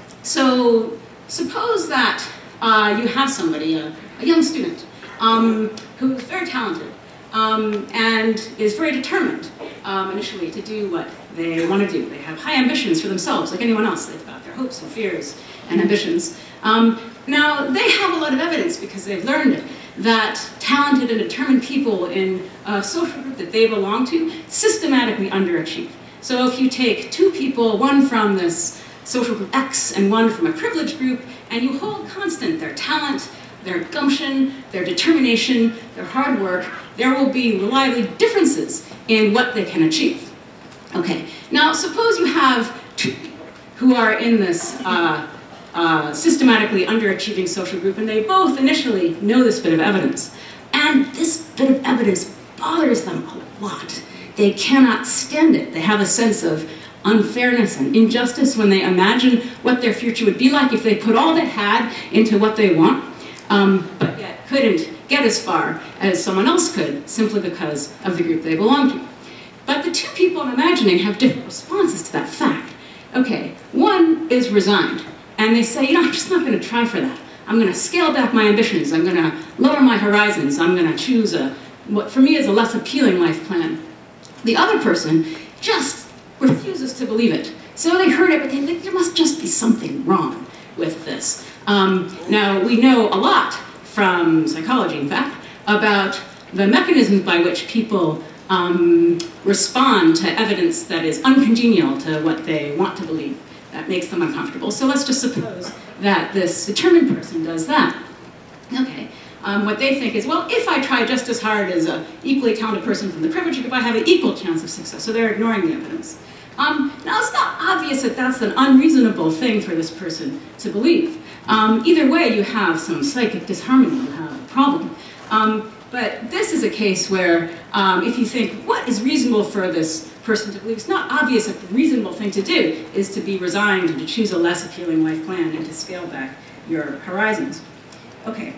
So suppose that uh, you have somebody, a, a young student, um, who is very talented um, and is very determined um, initially to do what they want to do. They have high ambitions for themselves, like anyone else. They've got their hopes and fears and ambitions. Um, now, they have a lot of evidence, because they've learned it, that talented and determined people in a social group that they belong to systematically underachieve. So if you take two people, one from this social group X and one from a privileged group, and you hold constant their talent, their gumption, their determination, their hard work, there will be reliably differences in what they can achieve. Okay, now suppose you have two people who are in this uh, uh, systematically underachieving social group, and they both initially know this bit of evidence. And this bit of evidence bothers them a lot. They cannot stand it. They have a sense of unfairness and injustice when they imagine what their future would be like if they put all they had into what they want, um, but yet couldn't get as far as someone else could simply because of the group they belong to. But the two people I'm imagining have different responses to that fact. Okay, one is resigned, and they say, you know, I'm just not going to try for that. I'm going to scale back my ambitions. I'm going to lower my horizons. I'm going to choose a, what for me is a less appealing life plan. The other person just refuses to believe it. So they heard it, but they think there must just be something wrong with this. Um, now, we know a lot from psychology, in fact, about the mechanisms by which people um, respond to evidence that is uncongenial to what they want to believe. That makes them uncomfortable. So let's just suppose that this determined person does that. Okay. Um, what they think is, well, if I try just as hard as an equally talented person from the privileged group, I have an equal chance of success. So they're ignoring the evidence. Um, now, it's not obvious that that's an unreasonable thing for this person to believe. Um, either way, you have some psychic disharmony, you have a problem. Um, but this is a case where um, if you think, what is reasonable for this person to believe, it's not obvious that the reasonable thing to do is to be resigned and to choose a less appealing life plan and to scale back your horizons. Okay.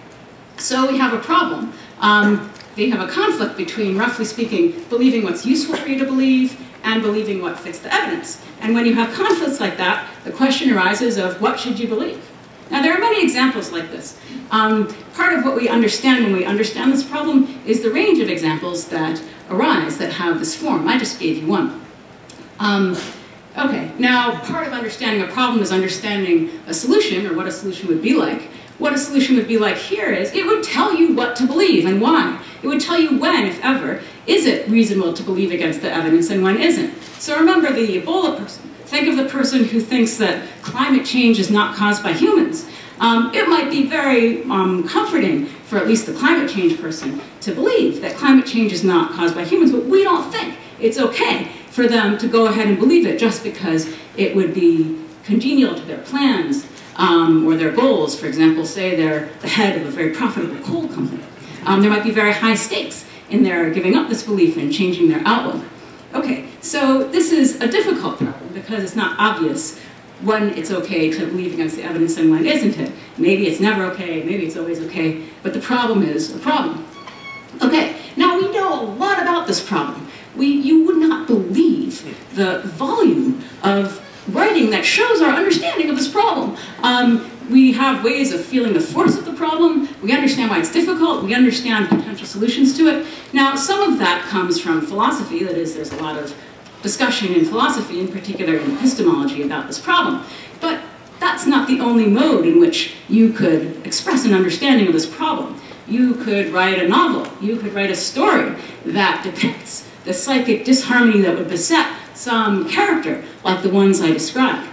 So we have a problem. Um, they have a conflict between, roughly speaking, believing what's useful for you to believe and believing what fits the evidence. And when you have conflicts like that, the question arises of what should you believe? Now, there are many examples like this. Um, part of what we understand when we understand this problem is the range of examples that arise that have this form. I just gave you one. Um, okay, now part of understanding a problem is understanding a solution, or what a solution would be like. What a solution would be like here is, it would tell you what to believe and why. It would tell you when, if ever, is it reasonable to believe against the evidence and when isn't. So remember the Ebola person. Think of the person who thinks that climate change is not caused by humans. Um, it might be very um, comforting for at least the climate change person to believe that climate change is not caused by humans, but we don't think it's okay for them to go ahead and believe it just because it would be congenial to their plans. Um, or their goals. For example, say they're the head of a very profitable coal company. Um, there might be very high stakes in their giving up this belief and changing their outlook. Okay, so this is a difficult problem because it's not obvious when it's okay to believe against the evidence and when isn't it. Maybe it's never okay, maybe it's always okay, but the problem is a problem. Okay, now we know a lot about this problem. We, you would not believe the volume of writing that shows our understanding of this problem. Um, we have ways of feeling the force of the problem. We understand why it's difficult. We understand potential solutions to it. Now, some of that comes from philosophy. That is, there's a lot of discussion in philosophy, in particular in epistemology, about this problem. But that's not the only mode in which you could express an understanding of this problem. You could write a novel. You could write a story that depicts the psychic disharmony that would beset some character like the ones I described.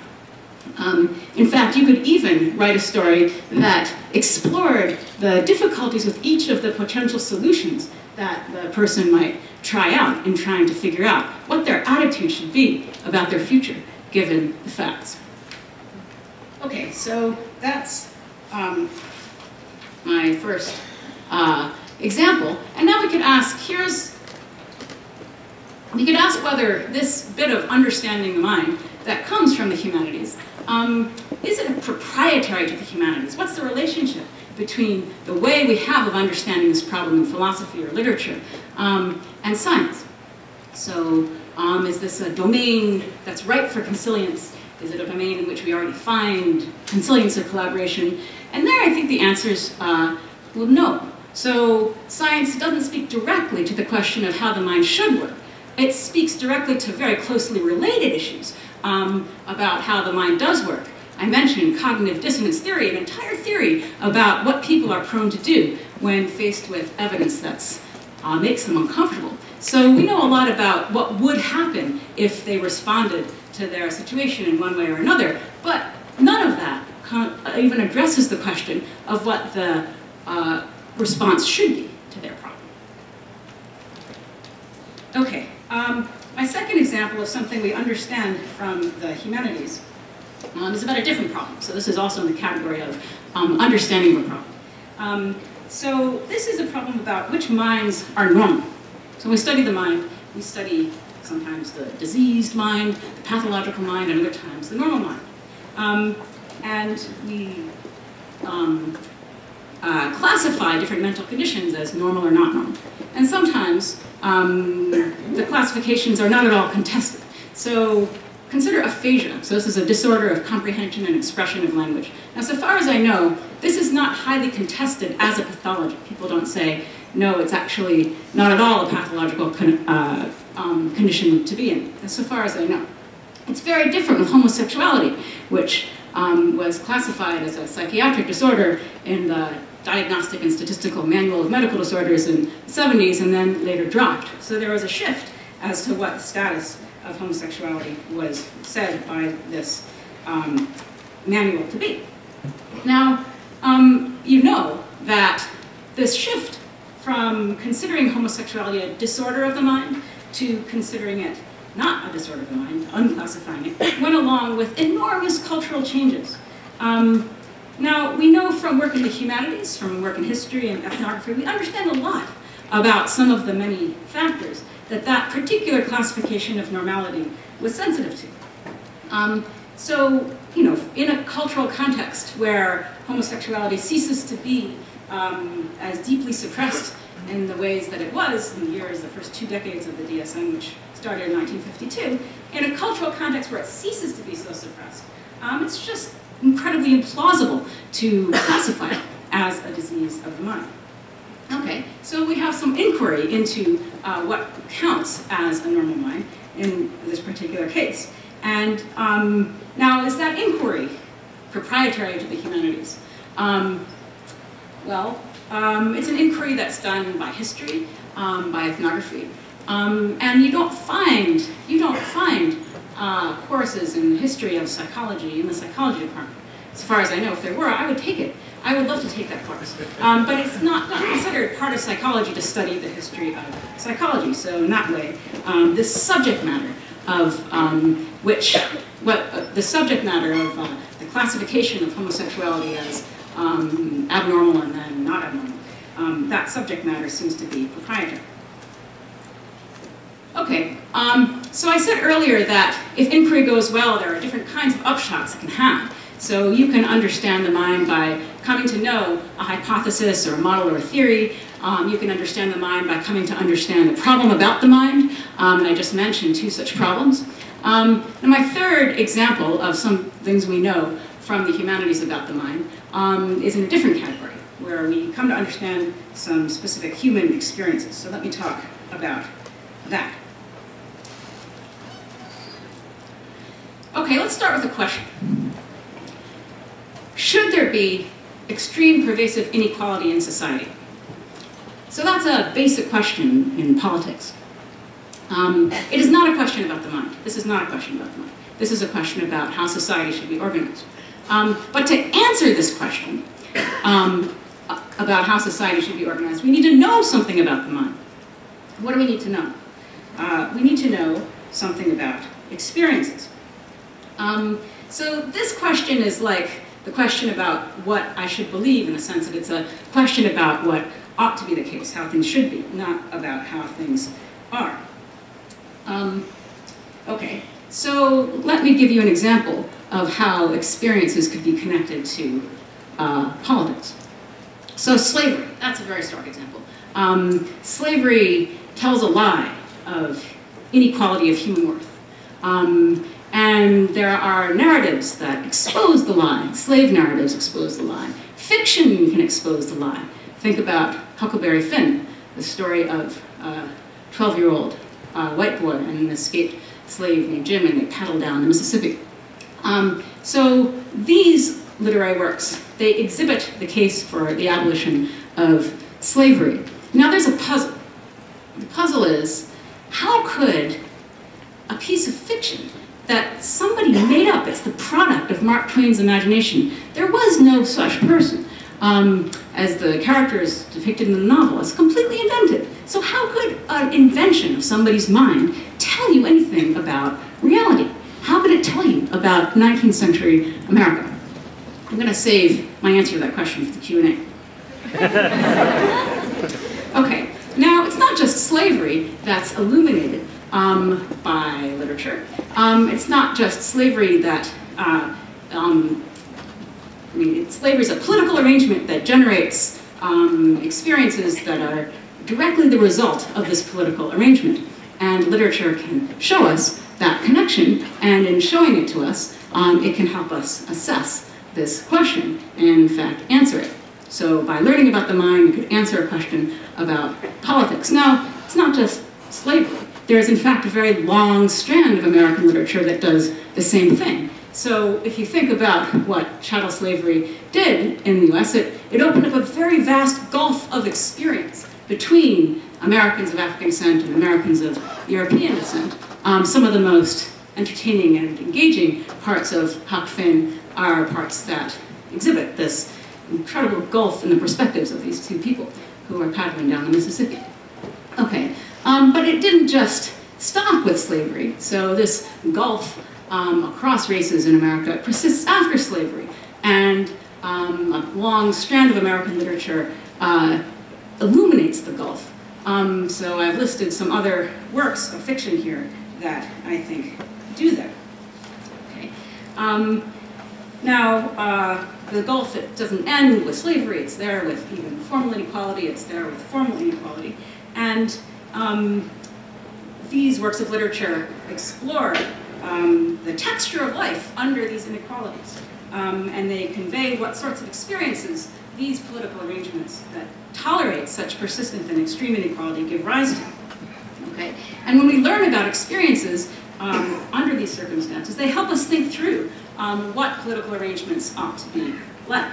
Um, in fact, you could even write a story that explored the difficulties with each of the potential solutions that the person might try out in trying to figure out what their attitude should be about their future, given the facts. Okay, so that's um, my first uh, example. And now we could ask, here's, we could ask whether this bit of understanding the mind that comes from the humanities, um, is it proprietary to the humanities? What's the relationship between the way we have of understanding this problem in philosophy or literature um, and science? So um, is this a domain that's ripe for consilience? Is it a domain in which we already find consilience or collaboration? And there I think the answer is, uh, well, no. So science doesn't speak directly to the question of how the mind should work. It speaks directly to very closely related issues um, about how the mind does work. I mentioned cognitive dissonance theory, an entire theory about what people are prone to do when faced with evidence that uh, makes them uncomfortable. So we know a lot about what would happen if they responded to their situation in one way or another, but none of that even addresses the question of what the uh, response should be to their problem. Okay, um, my second example of something we understand from the humanities um, is about a different problem. So this is also in the category of um, understanding of a problem. Um, so this is a problem about which minds are normal. So when we study the mind, we study sometimes the diseased mind, the pathological mind, and other times the normal mind. Um, and we um, uh, classify different mental conditions as normal or not normal. And sometimes um, the classifications are not at all contested. So consider aphasia. So this is a disorder of comprehension and expression of language. Now, so far as I know, this is not highly contested as a pathology. People don't say, no, it's actually not at all a pathological con uh, um, condition to be in, so far as I know. It's very different with homosexuality, which um, was classified as a psychiatric disorder in the Diagnostic and Statistical Manual of Medical Disorders in the seventies, and then later dropped. So there was a shift as to what the status of homosexuality was said by this um, manual to be. Now, um, you know that this shift from considering homosexuality a disorder of the mind to considering it not a disorder of the mind, unclassifying it, went along with enormous cultural changes. Um, now, we know from work in the humanities, from work in history and ethnography, we understand a lot about some of the many factors that that particular classification of normality was sensitive to. Um, so, you know, in a cultural context where homosexuality ceases to be um, as deeply suppressed in the ways that it was in the years, the first two decades of the D S M, which started in nineteen fifty-two, in a cultural context where it ceases to be so suppressed, um, it's just incredibly implausible to classify it as a disease of the mind. Okay, so we have some inquiry into uh, what counts as a normal mind in this particular case. And um, now, is that inquiry proprietary to the humanities? Um, well, um, it's an inquiry that's done by history, um, by ethnography, um, and you don't find you don't find uh, courses in the history of psychology in the psychology department. As far as I know, if there were, I would take it. I would love to take that course. Um, but it's not, not considered part of psychology to study the history of psychology. So in that way, um, this subject matter of um, which, what, uh, the subject matter of uh, the classification of homosexuality as um, abnormal and then not abnormal, um, that subject matter seems to be proprietary. Okay, um, so I said earlier that if inquiry goes well, there are different kinds of upshots it can have. So you can understand the mind by coming to know a hypothesis or a model or a theory. Um, you can understand the mind by coming to understand the problem about the mind. Um, and I just mentioned two such problems. Um, and my third example of some things we know from the humanities about the mind um, is in a different category, where we come to understand some specific human experiences. So let me talk about that. Okay, let's start with a question. Should there be extreme pervasive inequality in society? So that's a basic question in politics. Um, it is not a question about the mind. This is not a question about the mind. This is a question about how society should be organized. Um, but to answer this question um, about how society should be organized, we need to know something about the mind. What do we need to know? Uh, we need to know something about experiences. Um, so this question is like the question about what I should believe, in the sense that it's a question about what ought to be the case, how things should be, not about how things are. Um, okay, so let me give you an example of how experiences could be connected to uh, politics. So slavery, that's a very stark example. Um, slavery tells a lie of inequality of human worth. Um, and there are narratives that expose the lie. Slave narratives expose the lie. Fiction can expose the lie. Think about Huckleberry Finn, the story of a twelve-year-old uh, white boy and an escaped slave named Jim, and they paddle down the Mississippi. Um, so these literary works, they exhibit the case for the abolition of slavery. Now there's a puzzle. The puzzle is, how could a piece of fiction that somebody made up, it's the product of Mark Twain's imagination, there was no such person, um, as the characters depicted in the novel, it's completely invented. So how could an invention of somebody's mind tell you anything about reality? How could it tell you about nineteenth century America? I'm going to save my answer to that question for the Q and A. Okay, now it's not just slavery that's illuminated um, by literature. Um, it's not just slavery that, uh, um, I mean, slavery is a political arrangement that generates um, experiences that are directly the result of this political arrangement. And literature can show us that connection, and in showing it to us, um, it can help us assess this question and, in fact, answer it. So by learning about the mind, you could answer a question about politics. Now, it's not just slavery. There is, in fact, a very long strand of American literature that does the same thing. So if you think about what chattel slavery did in the U S, it, it opened up a very vast gulf of experience between Americans of African descent and Americans of European descent. Um, some of the most entertaining and engaging parts of Huck Finn are parts that exhibit this incredible gulf in the perspectives of these two people who are paddling down the Mississippi. Okay, um, but it didn't just stop with slavery. So this gulf um, across races in America persists after slavery. And um, a long strand of American literature uh, illuminates the gulf. Um, so I've listed some other works of fiction here that I think do that. Okay. Um, now, uh, the gulf, it doesn't end with slavery. It's there with even formal inequality. It's there with formal inequality. And um, these works of literature explore um, the texture of life under these inequalities. Um, and they convey what sorts of experiences these political arrangements that tolerate such persistent and extreme inequality give rise to. Okay? And when we learn about experiences um, under these circumstances, they help us think through um, what political arrangements ought to be like.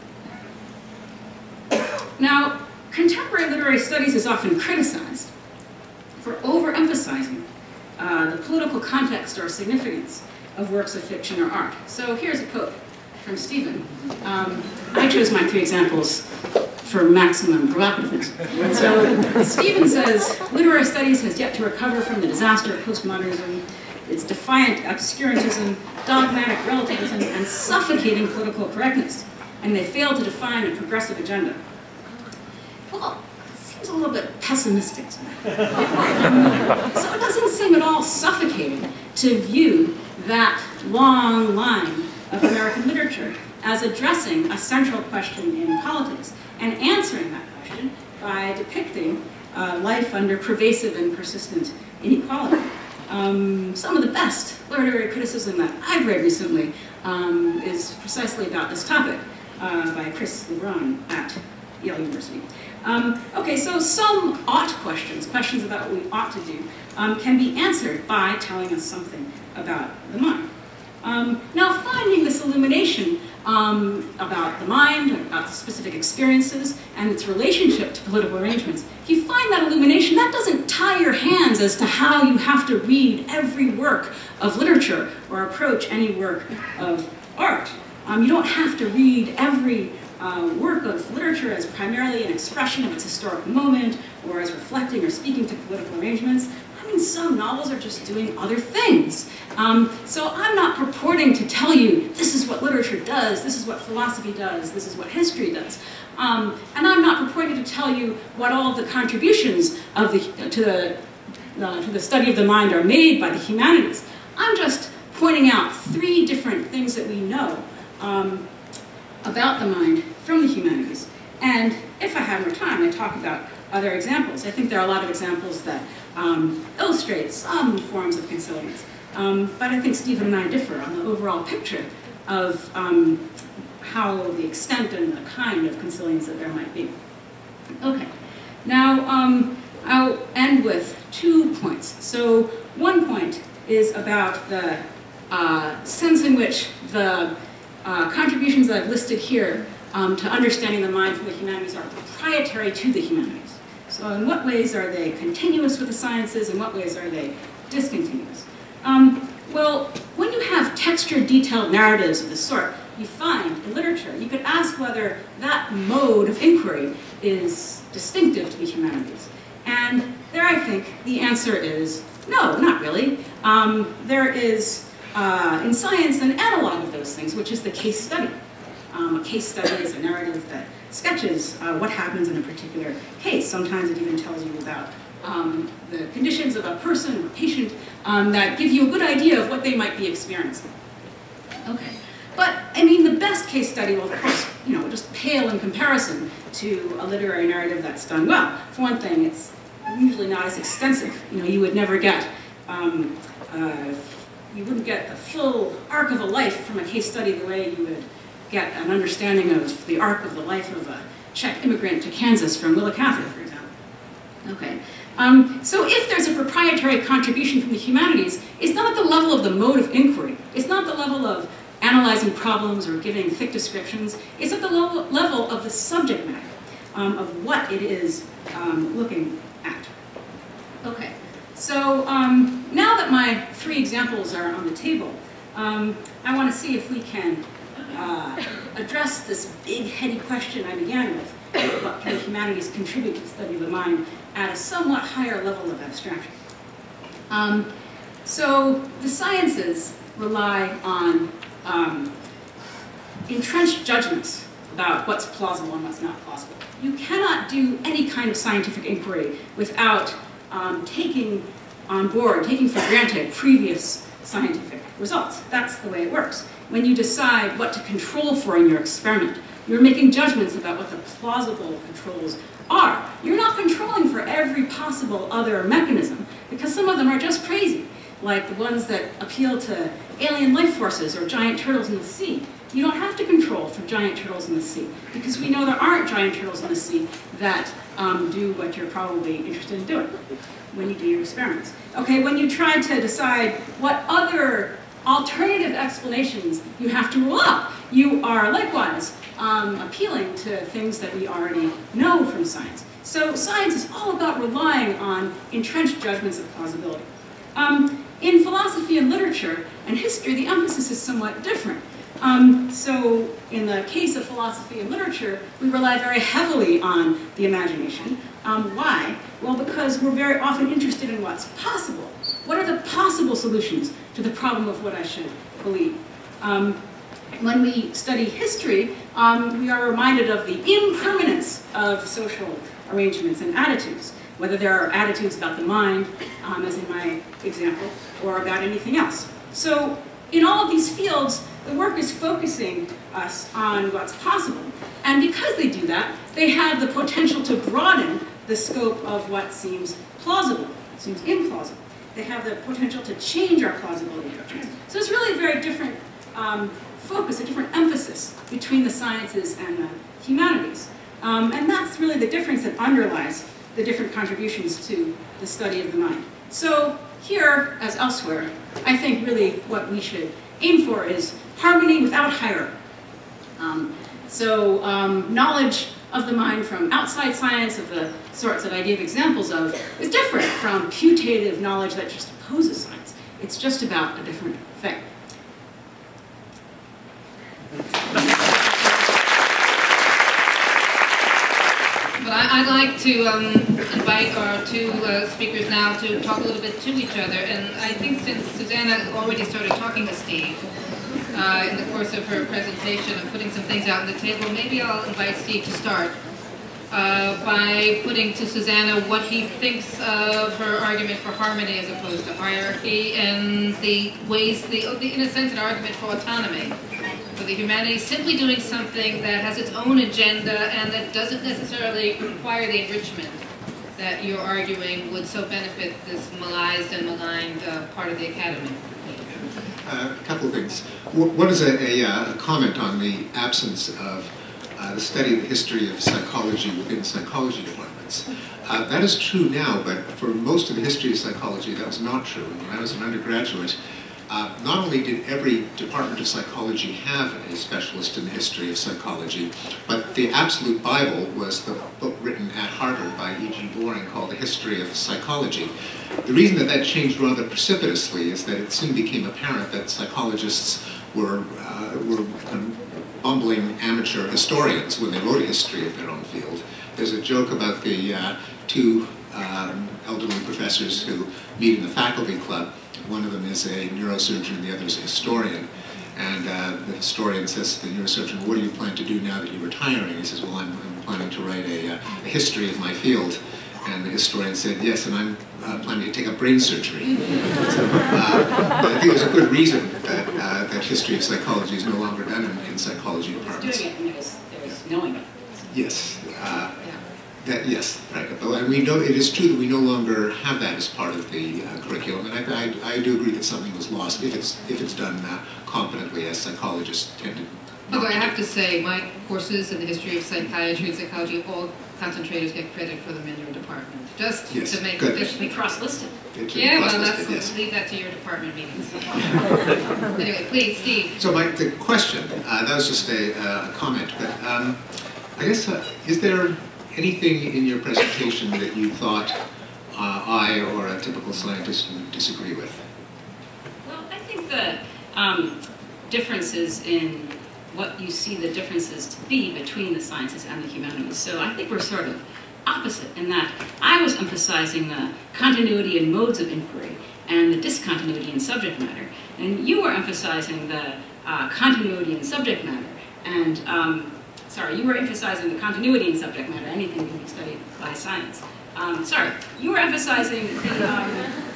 Now, contemporary literary studies is often criticized for overemphasizing uh, the political context or significance of works of fiction or art. So here's a quote from Stephen. Um, I chose my three examples for maximum provocativeness. So Stephen says, literary studies has yet to recover from the disaster of postmodernism, its defiant obscurantism, dogmatic relativism, and suffocating political correctness, and they fail to define a progressive agenda. Well, it seems a little bit pessimistic to me. So it doesn't seem at all suffocating to view that long line of American literature as addressing a central question in politics and answering that question by depicting uh, life under pervasive and persistent inequality. Um, some of the best literary criticism that I've read recently um, is precisely about this topic uh, by Chris LeBron at Yale University. Um, okay, so some ought questions, questions about what we ought to do, um, can be answered by telling us something about the mind. Um, now, finding this illumination um, about the mind, about specific experiences, and its relationship to political arrangements, if you find that illumination, that doesn't tie your hands as to how you have to read every work of literature or approach any work of art. Um, you don't have to read every uh, work of literature as primarily an expression of its historical moment or as reflecting or speaking to political arrangements. I'm mean, some novels are just doing other things. Um, so I'm not purporting to tell you this is what literature does, this is what philosophy does, this is what history does. Um, and I'm not purporting to tell you what all of the contributions of the, to, the, uh, to the study of the mind are made by the humanities. I'm just pointing out three different things that we know um, about the mind from the humanities. And if I have more time, I talk about other examples. I think there are a lot of examples that um, illustrate some forms of consilience. Um, but I think Stephen and I differ on the overall picture of um, how the extent and the kind of consilience that there might be. Okay, now um, I'll end with two points. So one point is about the uh, sense in which the uh, contributions that I've listed here um, to understanding the mind from the humanities are proprietary to the humanities. So in what ways are they continuous with the sciences, in what ways are they discontinuous? Um, well, when you have textured, detailed narratives of this sort, you find in literature, you could ask whether that mode of inquiry is distinctive to the humanities. And there I think the answer is no, not really. Um, there is, uh, in science, an analog of those things, which is the case study. Um, a case study is a narrative that sketches uh, what happens in a particular case. Sometimes it even tells you about um, the conditions of a person or patient um, that give you a good idea of what they might be experiencing. Okay, but I mean the best case study will of course, you know, just pale in comparison to a literary narrative that's done well. For one thing, it's usually not as extensive. You know, you would never get, um, uh, you wouldn't get the full arc of a life from a case study the way you would get an understanding of the arc of the life of a Czech immigrant to Kansas from Willa Cather, for example. Okay, um, so if there's a proprietary contribution from the humanities, it's not at the level of the mode of inquiry. It's not the level of analyzing problems or giving thick descriptions. It's at the level, level of the subject matter, um, of what it is um, looking at. Okay, so um, now that my three examples are on the table, um, I want to see if we can uh, address this big, heady question I began with. What can the humanities contribute to the study of the mind at a somewhat higher level of abstraction? Um, so the sciences rely on um, entrenched judgments about what's plausible and what's not plausible. You cannot do any kind of scientific inquiry without um, taking on board, taking for granted previous scientific results. That's the way it works. When you decide what to control for in your experiment, you're making judgments about what the plausible controls are. You're not controlling for every possible other mechanism, because some of them are just crazy, like the ones that appeal to alien life forces or giant turtles in the sea. You don't have to control for giant turtles in the sea, because we know there aren't giant turtles in the sea that um, do what you're probably interested in doing when you do your experiments. Okay, when you try to decide what other alternative explanations you have to rule out, you are likewise um, appealing to things that we already know from science. So science is all about relying on entrenched judgments of plausibility. Um, in philosophy and literature and history, the emphasis is somewhat different. Um, so in the case of philosophy and literature, we rely very heavily on the imagination. Um, why? Well, because we're very often interested in what's possible. What are the possible solutions to the problem of what I should believe? Um, when we study history, um, we are reminded of the impermanence of social arrangements and attitudes, whether there are attitudes about the mind, um, as in my example, or about anything else. So in all of these fields, the work is focusing us on what's possible. And because they do that, they have the potential to broaden the scope of what seems plausible, seems implausible. They have the potential to change our plausibility judgments. So it's really a very different um, focus, a different emphasis between the sciences and the humanities. Um, and that's really the difference that underlies the different contributions to the study of the mind. So here, as elsewhere, I think really what we should aim for is harmony without hierarchy. Um, so um, knowledge of the mind from outside science, of the sorts that I gave examples of, is different from putative knowledge that just opposes science. It's just about a different thing. But I, I'd like to um, invite our two uh, speakers now to talk a little bit to each other. And I think since Susanna already started talking to Steve uh, in the course of her presentation and putting some things out on the table, maybe I'll invite Steve to start uh, by putting to Susanna what he thinks of her argument for harmony as opposed to hierarchy, and the ways, the, the in a sense, an argument for autonomy. For the humanities, simply doing something that has its own agenda and that doesn't necessarily require the enrichment that you're arguing would so benefit this malized and maligned uh, part of the academy. Uh, a couple of things. One is a, a, a comment on the absence of uh, the study of the history of psychology within psychology departments. Uh, that is true now, but for most of the history of psychology, that was not true. When I was an undergraduate, Uh, not only did every department of psychology have a specialist in the history of psychology, but the absolute Bible was the book written at Harvard by E G Boring called The History of Psychology. The reason that that changed rather precipitously is that it soon became apparent that psychologists were, uh, were um, bumbling amateur historians when they wrote a history of their own field. There's a joke about the uh, two um, elderly professors who meet in the faculty club. One of them is a neurosurgeon and the other is a historian. And uh, the historian says to the neurosurgeon, "What do you plan to do now that you're retiring?" He says, "Well, I'm, I'm planning to write a, uh, a history of my field." And the historian said, "Yes, and I'm uh, planning to take up brain surgery." So, uh, but I think there's a good reason that, uh, that history of psychology is no longer done in, in psychology departments. Doing it, and there's, there's knowing it. Yes. Uh, That, yes, right. And we know it is true that we no longer have that as part of the uh, curriculum, and I, I, I do agree that something was lost if it's if it's done uh, competently, as psychologists tend to. Although I have to say, my courses in the history of psychiatry and psychology, all concentrators get credit for them in your department, just Yes, to make good. it Be cross-listed. Yeah, well, let's yes. leave that to your department meetings. Anyway, please, Steve. So my the question, uh, that was just a, uh, a comment, but um, I guess uh, is there anything in your presentation that you thought uh, I or a typical scientist would disagree with? Well, I think the um, differences in what you see the differences to be between the sciences and the humanities. So I think we're sort of opposite in that I was emphasizing the continuity in modes of inquiry and the discontinuity in subject matter. And you were emphasizing the uh, continuity in subject matter. And um, Sorry, you were emphasizing the continuity in subject matter. Anything can be studied by science. Um, sorry, you were emphasizing the, um,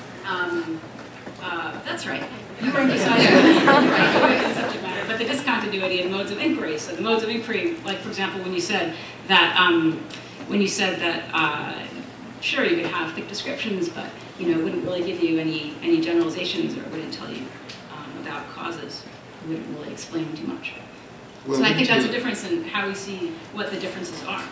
um, uh, that's right. You were emphasizing the subject matter, but the discontinuity in modes of inquiry. So the modes of inquiry, like for example, when you said that, um, when you said that, uh, sure, you could have thick descriptions, but you know, it wouldn't really give you any any generalizations, or it wouldn't tell you um, about causes. It wouldn't really explain too much. Well, so I think that's a difference in how we see what the differences are.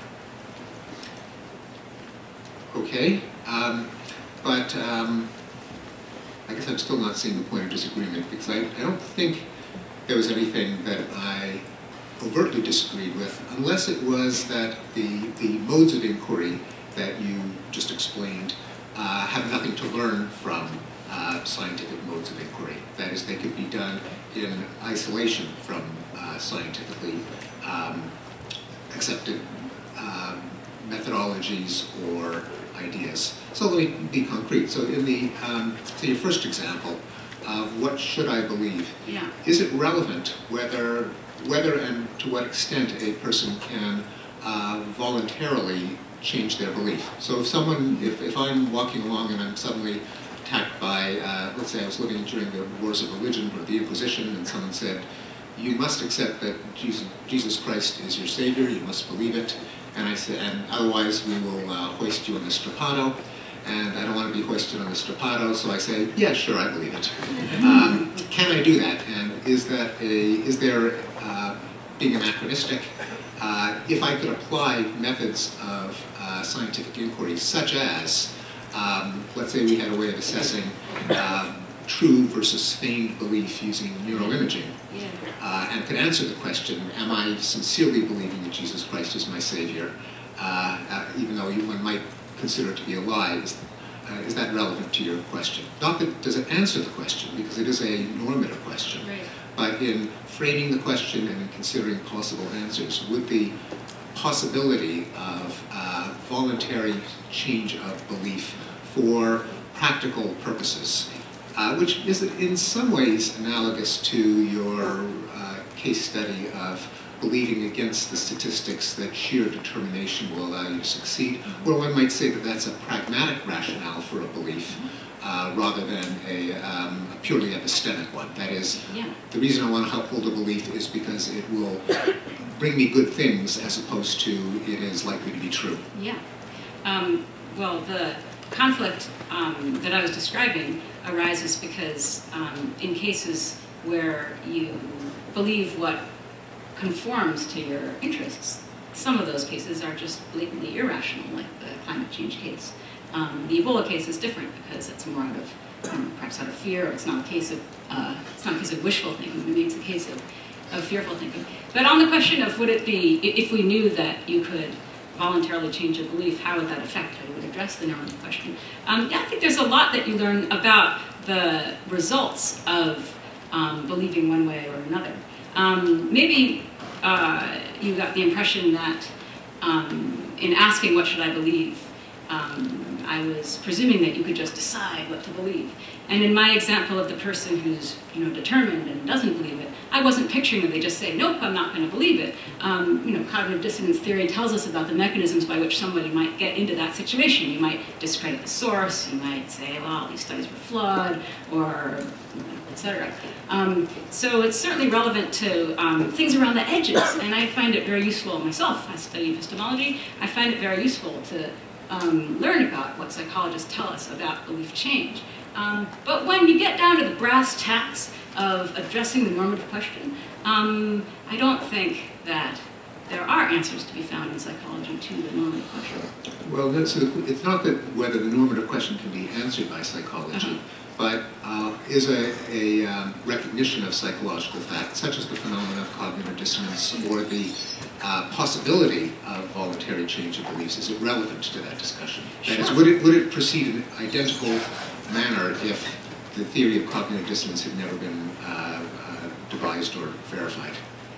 Okay, um, but um, I guess I'm still not seeing the point of disagreement, because I, I don't think there was anything that I overtly disagreed with, unless it was that the, the modes of inquiry that you just explained uh, have nothing to learn from uh, scientific modes of inquiry. That is, they could be done in isolation from uh, scientifically um, accepted um, methodologies or ideas. So let me be concrete. So in the, um, so your first example of what should I believe, Yeah. is it relevant whether, whether and to what extent a person can uh, voluntarily change their belief? So if someone, if, if I'm walking along and I'm suddenly attacked by, uh, let's say I was living during the wars of religion or the Inquisition, and someone said, you must accept that Jesus, Jesus Christ is your Savior, you must believe it, and I said, and otherwise we will uh, hoist you on the Strappado, and I don't want to be hoisted on the Strappado, so I say, yeah, sure, I believe it. Um, can I do that? And is that a, is there, uh, being anachronistic, uh, if I could apply methods of uh, scientific inquiry, such as, um, let's say we had a way of assessing um, true versus feigned belief using neuroimaging, Yeah. uh, and could answer the question, am I sincerely believing that Jesus Christ is my Savior, uh, uh, even though one might consider it to be a lie? Is, uh, is that relevant to your question? Not that does it answer the question, because it is a normative question, Right. but in framing the question and in considering possible answers, would the possibility of uh, voluntary change of belief for practical purposes, uh, which is in some ways analogous to your uh, case study of believing against the statistics that sheer determination will allow you to succeed. Or one might say that that's a pragmatic rationale for a belief uh, rather than a, um, a purely epistemic one. That is, yeah. the reason I want to uphold a belief is because it will bring me good things as opposed to it is likely to be true. Yeah. Um, well, the conflict um, that I was describing arises because um, in cases where you believe what conforms to your interests, some of those cases are just blatantly irrational, like the climate change case. Um, the Ebola case is different because it's more out of, um, perhaps out of fear, or it's not a case of, uh, it's not a case of wishful thinking, maybe it's a case of, of fearful thinking. But on the question of would it be, if we knew that you could voluntarily change a belief, how would that affect how you would address the normative question? Um, yeah, I think there's a lot that you learn about the results of um, believing one way or another. Um, maybe uh, you got the impression that um, in asking what should I believe, um, I was presuming that you could just decide what to believe. And in my example of the person who's, you know, determined and doesn't believe it, I wasn't picturing that they just say, nope, I'm not going to believe it. Um, you know, cognitive dissonance theory tells us about the mechanisms by which somebody might get into that situation. You might discredit the source, you might say, well, these studies were flawed, or et cetera. Um, so it's certainly relevant to um, things around the edges, and I find it very useful myself. I study epistemology. I find it very useful to um, learn about what psychologists tell us about belief change. Um, but when you get down to the brass tacks of addressing the normative question, um, I don't think that there are answers to be found in psychology to the normative question. Well, no, so it's not that whether the normative question can be answered by psychology, uh-huh. but uh, is a, a um, recognition of psychological facts, such as the phenomenon of cognitive dissonance or the uh, possibility of voluntary change of beliefs. Is it relevant to that discussion? That Sure. is, would it, would it proceed in an identical manner if the theory of cognitive dissonance had never been uh, uh, devised or verified?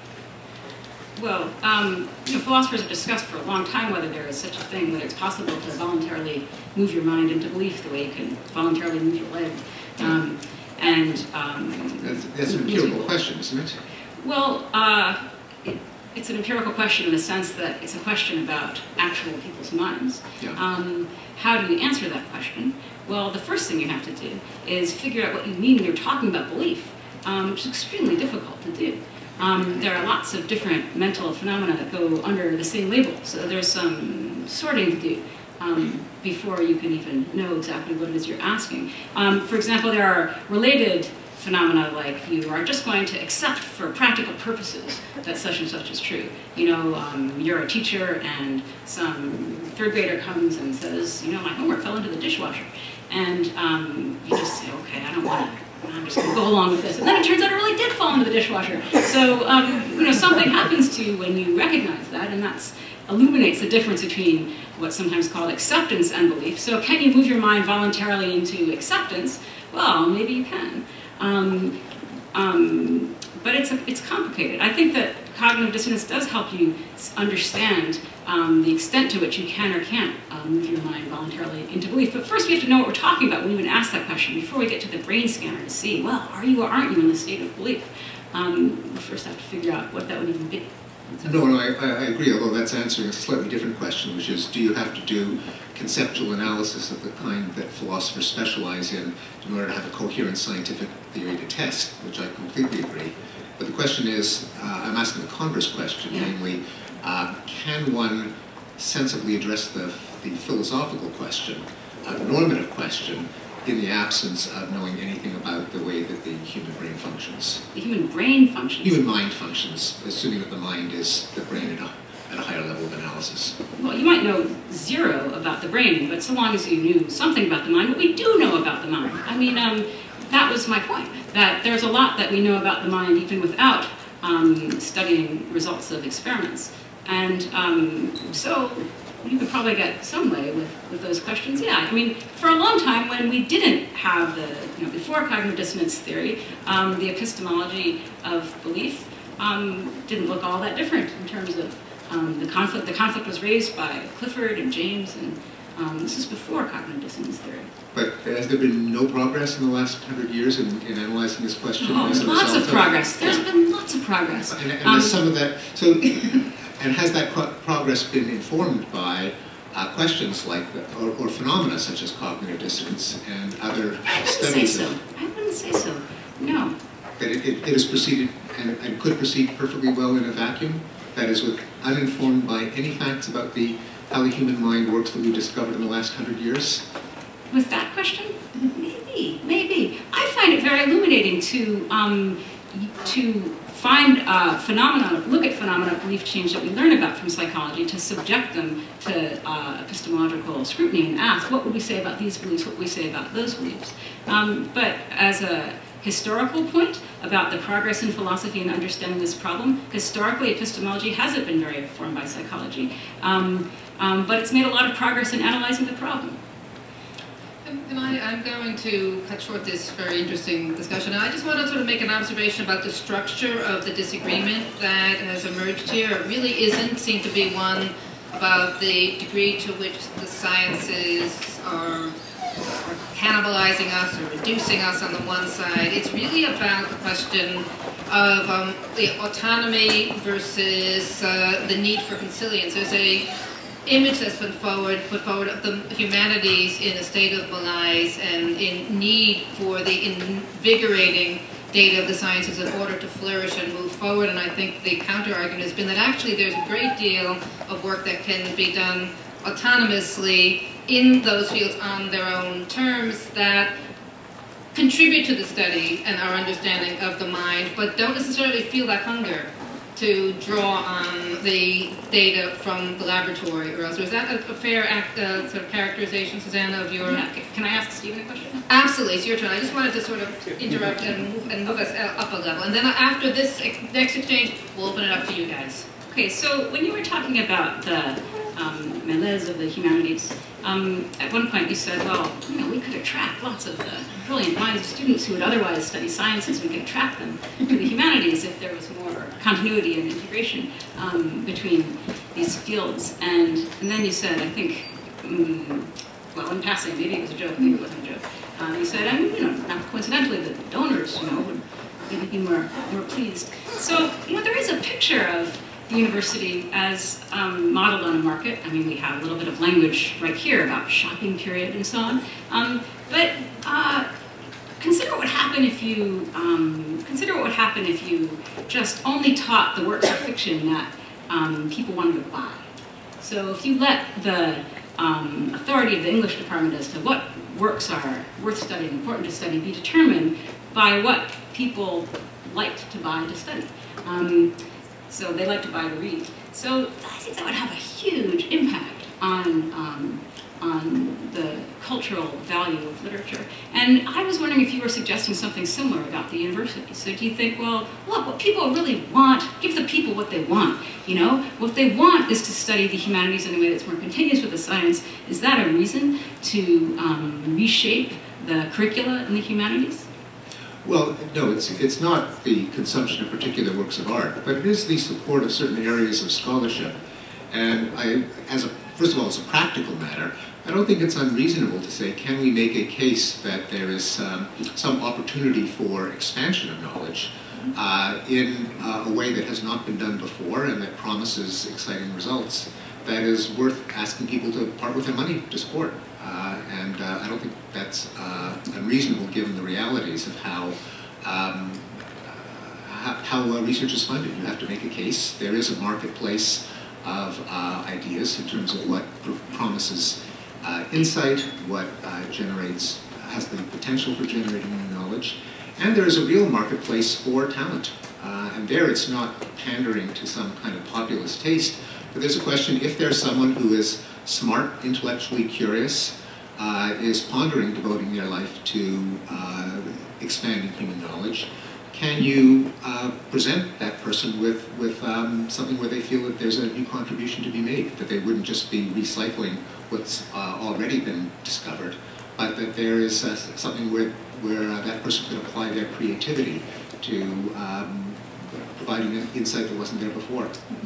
Well, um, you know, philosophers have discussed for a long time whether there is such a thing, whether it's possible to voluntarily move your mind into belief the way you can voluntarily move your leg. Um, and um, That's, that's an empirical question, isn't it? Well, uh, it, it's an empirical question in the sense that it's a question about actual people's minds. Yeah. Um, how do you answer that question? Well, the first thing you have to do is figure out what you mean when you're talking about belief, um, which is extremely difficult to do. Um, there are lots of different mental phenomena that go under the same label, so there's some sorting to do um, before you can even know exactly what it is you're asking. Um, for example, there are related phenomena like you are just going to accept for practical purposes that such and such is true. You know, um, you're a teacher and some third grader comes and says, you know, my homework fell into the dishwasher. And um, you just say, okay, I don't want to. I'm just going to go along with this. And then it turns out it really did fall into the dishwasher. So, um, you know, something happens to you when you recognize that, and that illuminates the difference between what's sometimes called acceptance and belief. So can you move your mind voluntarily into acceptance? Well, maybe you can. Um, um, but it's, a, it's complicated. I think that cognitive dissonance does help you understand um, the extent to which you can or can't uh, move your mind voluntarily into belief. But first we have to know what we're talking about when we even ask that question before we get to the brain scanner to see, well, are you or aren't you in the state of belief? Um, we first have to figure out what that would even be. No, no, I, I agree, although that's answering a slightly different question, which is, do you have to do conceptual analysis of the kind that philosophers specialize in in order to have a coherent scientific theory to test, which I completely agree. But the question is, uh, I'm asking a converse question, yeah. namely, uh, can one sensibly address the, the philosophical question, uh, the normative question, in the absence of knowing anything about the way that the human brain functions? The human brain functions? Human mind functions, assuming that the mind is the brain at a, at a higher level of analysis. Well, you might know zero about the brain, but so long as you knew something about the mind, what we do know about the mind. I mean, um, that was my point, that there's a lot that we know about the mind even without um, studying results of experiments. And um, so you could probably get some way with, with those questions. Yeah, I mean, for a long time when we didn't have the, you know, before cognitive dissonance theory, um, the epistemology of belief um, didn't look all that different in terms of Um, the conflict the conflict was raised by Clifford and James, and um, this is before cognitive dissonance theory. But has there been no progress in the last hundred years in, in analyzing this question? Oh, as a lots of result progress. Of, There's yeah. been lots of progress. And, and um, has some of that, so, and has that pro progress been informed by uh, questions like, or, or phenomena such as cognitive dissonance and other I wouldn't studies? say so. I wouldn't say so. No. That it, it, it has proceeded and, and could proceed perfectly well in a vacuum? That is, with uninformed by any facts about the how the human mind works that we discovered in the last hundred years? With that question? Maybe, maybe. I find it very illuminating to um, to find uh, phenomena, look at phenomena of belief change that we learn about from psychology, to subject them to uh, epistemological scrutiny and ask, what would we say about these beliefs, what would we say about those beliefs? Um, but as a historical point about the progress in philosophy in understanding this problem, historically epistemology hasn't been very informed by psychology, um, um, but it's made a lot of progress in analyzing the problem. And I, I'm going to cut short this very interesting discussion. I just want to sort of make an observation about the structure of the disagreement that has emerged here. It really isn't seem to be one about the degree to which the sciences are, are cannibalizing us or reducing us on the one side. It's really about the question of um, the autonomy versus uh, the need for consilience. There's a image that's been forward, put forward of the humanities in a state of malaise and in need for the invigorating data of the sciences in order to flourish and move forward. And I think the counter-argument has been that actually there's a great deal of work that can be done autonomously in those fields on their own terms that contribute to the study and our understanding of the mind, but don't necessarily feel that hunger to draw on the data from the laboratory or else. Is that a, a fair act, uh, sort of characterization, Susanna, of your... Yeah. Can I ask Stephen a question? Absolutely, it's your turn. I just wanted to sort of interrupt and move, and move us up a level. And then after this ex next exchange, we'll open it up to you guys. Okay, so when you were talking about the um, malaise of the humanities, um, at one point you said, well, you know, we could attract lots of the brilliant minds of students who would otherwise study sciences. We could attract them to the humanities if there was more continuity and integration um, between these fields. And, and then you said, I think, um, well, in passing, maybe it was a joke, maybe it wasn't a joke. Um, you said, and, you know, not coincidentally, that the donors, you know, would maybe be more, more pleased. So, you know, there is a picture of the university as um, modeled on a market. I mean, we have a little bit of language right here about shopping period and so on. Um, but uh, consider what would happen if you um, consider what would happen if you just only taught the works of fiction that um, people wanted to buy. So if you let the um, authority of the English department as to what works are worth studying, important to study, be determined by what people liked to buy to study. Um, So they like to buy to read. So I think that would have a huge impact on, um, on the cultural value of literature. And I was wondering if you were suggesting something similar about the university. So do you think, well, look, what people really want, give the people what they want, you know? What they want is to study the humanities in a way that's more continuous with the science. Is that a reason to um, reshape the curricula in the humanities? Well, no, it's, it's not the consumption of particular works of art, but it is the support of certain areas of scholarship. And I, as a, first of all, as a practical matter, I don't think it's unreasonable to say, can we make a case that there is um, some opportunity for expansion of knowledge uh, in uh, a way that has not been done before and that promises exciting results, that is worth asking people to part with their money to support. Uh, and uh, I don't think that's uh, unreasonable given the realities of how, um, how, how uh, research is funded. You have to make a case. There is a marketplace of uh, ideas in terms of what pr promises uh, insight, what uh, generates, has the potential for generating new knowledge. And there is a real marketplace for talent. Uh, and there it's not pandering to some kind of populist taste, but there's a question, if there's someone who is smart, intellectually curious, uh, is pondering devoting their life to uh, expanding human knowledge, can you uh, present that person with, with um, something where they feel that there's a new contribution to be made, that they wouldn't just be recycling what's uh, already been discovered, but that there is uh, something where, where uh, that person could apply their creativity to um, providing an insight that wasn't there before. Mm-hmm.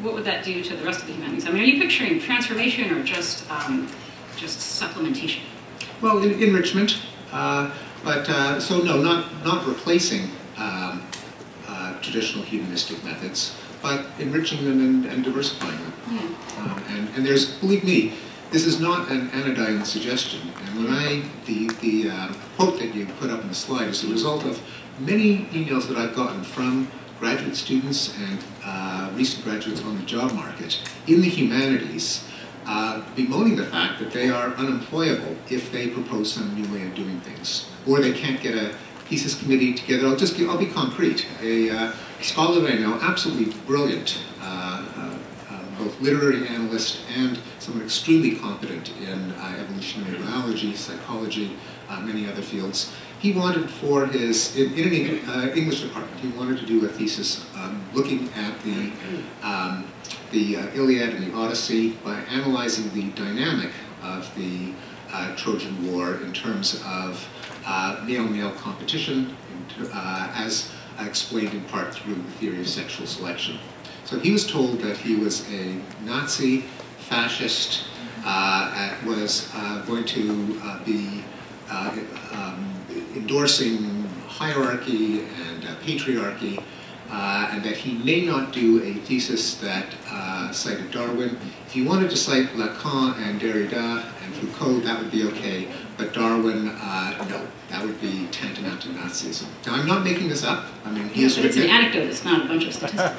what would that do to the rest of the humanities? I mean, are you picturing transformation or just um, just supplementation? Well, en enrichment, uh, but uh, so no, not not replacing um, uh, traditional humanistic methods, but enriching them and, and diversifying them. Yeah. Um, and, and there's, believe me, this is not an anodyne suggestion. And when I, the, the uh, quote that you put up on the slide is the result of many emails that I've gotten from graduate students and uh, recent graduates on the job market in the humanities, uh, bemoaning the fact that they are unemployable if they propose some new way of doing things, or they can't get a thesis committee together. I'll just give, I'll be concrete. A uh, scholar that I know, absolutely brilliant, uh, uh, uh, both literary analyst and someone extremely competent in uh, evolutionary biology, psychology, uh, many other fields. He wanted for his, in, in an uh, English department, he wanted to do a thesis um, looking at the, um, the uh, Iliad and the Odyssey by analyzing the dynamic of the uh, Trojan War in terms of male-male uh, competition, uh, as explained in part through the theory of sexual selection. So he was told that he was a Nazi, fascist, uh, was uh, going to uh, be uh, um, endorsing hierarchy and uh, patriarchy, uh, and that he may not do a thesis that uh, cited Darwin. If he wanted to cite Lacan and Derrida and Foucault, that would be okay, but Darwin, uh, no, that would be tantamount to Nazism. Now, I'm not making this up. I mean, he yeah, has but it's written an anecdote, it's not a bunch of statistics.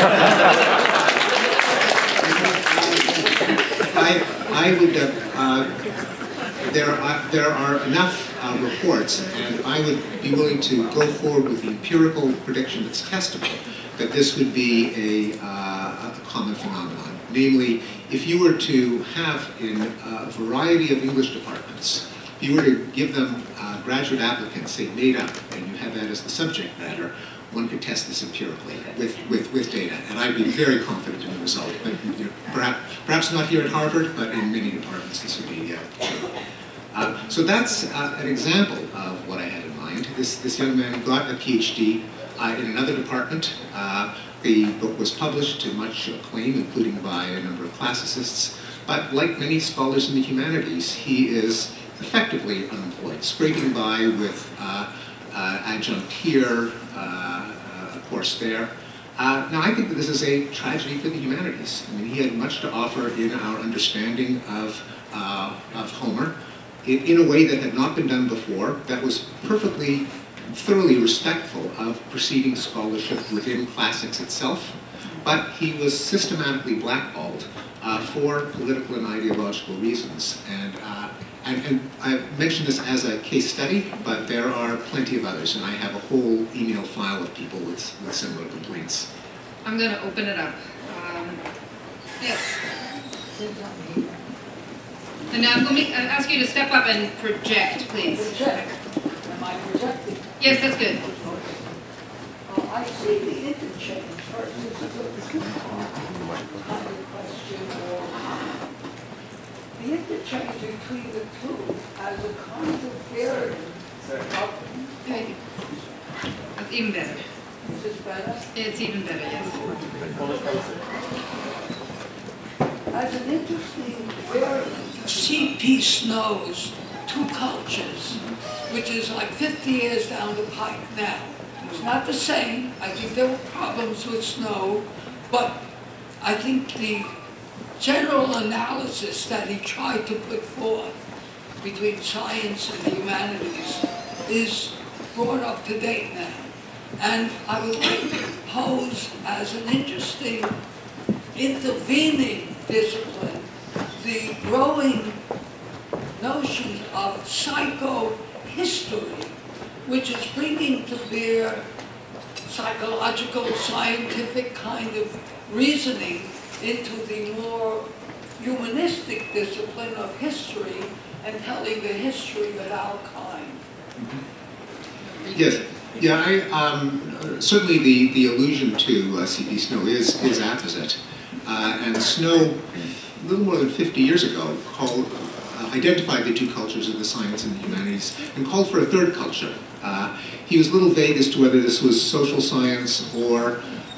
I, I would, uh, uh, there, are, there are enough uh, reports, and I would be willing to go forward with the empirical prediction that's testable, that this would be a, uh, a common phenomenon. Namely, if you were to have in a variety of English departments, if you were to give them uh, graduate applicants, say, made up, and you have that as the subject matter, one could test this empirically with, with, with data, and I'd be very confident in the result. But you know, perhaps, perhaps not here at Harvard, but in many departments this would be uh, true. Uh, so that's uh, an example of what I had in mind. This, this young man got a PhD uh, in another department. Uh, the book was published to much acclaim, including by a number of classicists. But like many scholars in the humanities, he is effectively unemployed, scraping by with uh, uh, adjunct here, uh, uh, a course there. Uh, now, I think that this is a tragedy for the humanities. I mean, he had much to offer in our understanding of, uh, of Homer in, in a way that had not been done before, that was perfectly, thoroughly respectful of preceding scholarship within classics itself, but he was systematically blackballed uh, for political and ideological reasons. And, uh, and, and I mentioned this as a case study, but there are plenty of others, and I have a whole email file of people with, with similar complaints. I'm going to open it up. Um, yes. And now I'm going to ask you to step up and project, please. Project. Am I projecting? Yes, that's good. Uh, I see the interchange first. This is a kind of question. Or the interchange between the two as a kind of theory. Okay. That's even better. Is this better? It's even better, yes. As an interesting theory, C P Snow's Two Cultures, which is like fifty years down the pike now. It's not the same. I think there were problems with Snow, but I think the general analysis that he tried to put forth between science and the humanities is brought up to date now. And I would like to pose as an interesting intervening discipline the growing notion of psychohistory, which is bringing to bear psychological, scientific kind of reasoning into the more humanistic discipline of history and telling the history of our kind. Yes. Yeah, I, um, certainly the, the allusion to uh, C P Snow is, is apposite. Uh, and Snow, a little more than fifty years ago, called, uh, identified the two cultures of the science and the humanities and called for a third culture. Uh, he was a little vague as to whether this was social science or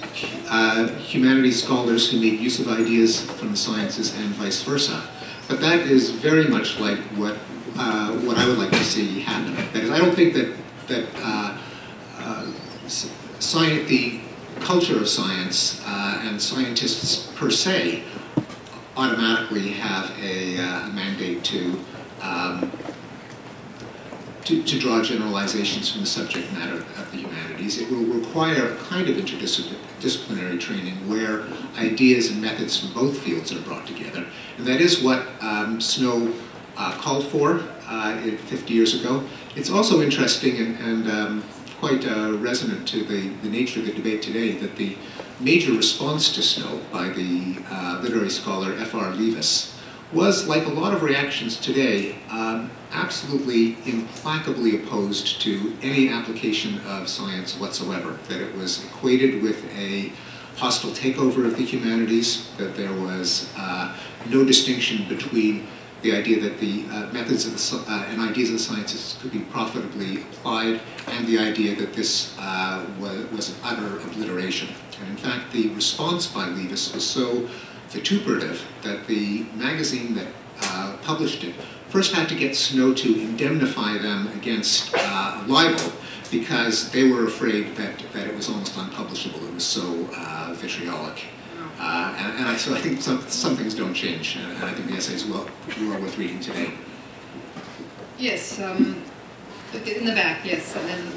uh, humanities scholars who make use of ideas from the sciences and vice versa. But that is very much like what uh, what I would like to see happen. That is, I don't think that that uh, uh, science, the culture of science uh, and scientists per se automatically have a, uh, a mandate to, um, to to draw generalizations from the subject matter of the humanities. It will require a kind of interdisciplinary training where ideas and methods from both fields are brought together, and that is what um, Snow uh, called for uh, fifty years ago. It's also interesting and, and um, quite uh, resonant to the, the nature of the debate today that the major response to Snow by the uh, literary scholar F R Leavis was, like a lot of reactions today, um, absolutely implacably opposed to any application of science whatsoever, that it was equated with a hostile takeover of the humanities, that there was uh, no distinction between the idea that the uh, methods of the, uh, and ideas of the sciences could be profitably applied, and the idea that this uh, was, was an utter obliteration. And in fact, the response by Leavis was so vituperative that the magazine that uh, published it first had to get Snow to indemnify them against uh, libel, because they were afraid that, that it was almost unpublishable. It was so uh, vitriolic. Uh, and, and I, so I think some, some things don't change, and, and I think the essay is well, well worth reading today. Yes, um, in the back, yes. And then,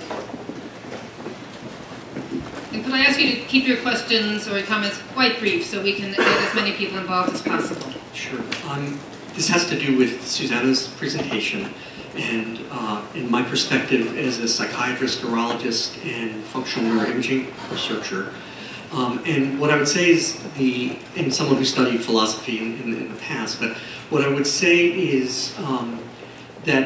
and could I ask you to keep your questions or your comments quite brief so we can get as many people involved as possible? Sure. Um, this has to do with Susanna's presentation, and uh, in my perspective as a psychiatrist, neurologist, and functional neuroimaging researcher. Um, and what I would say is, the, and someone who studied philosophy in, in, in the past, but what I would say is um, that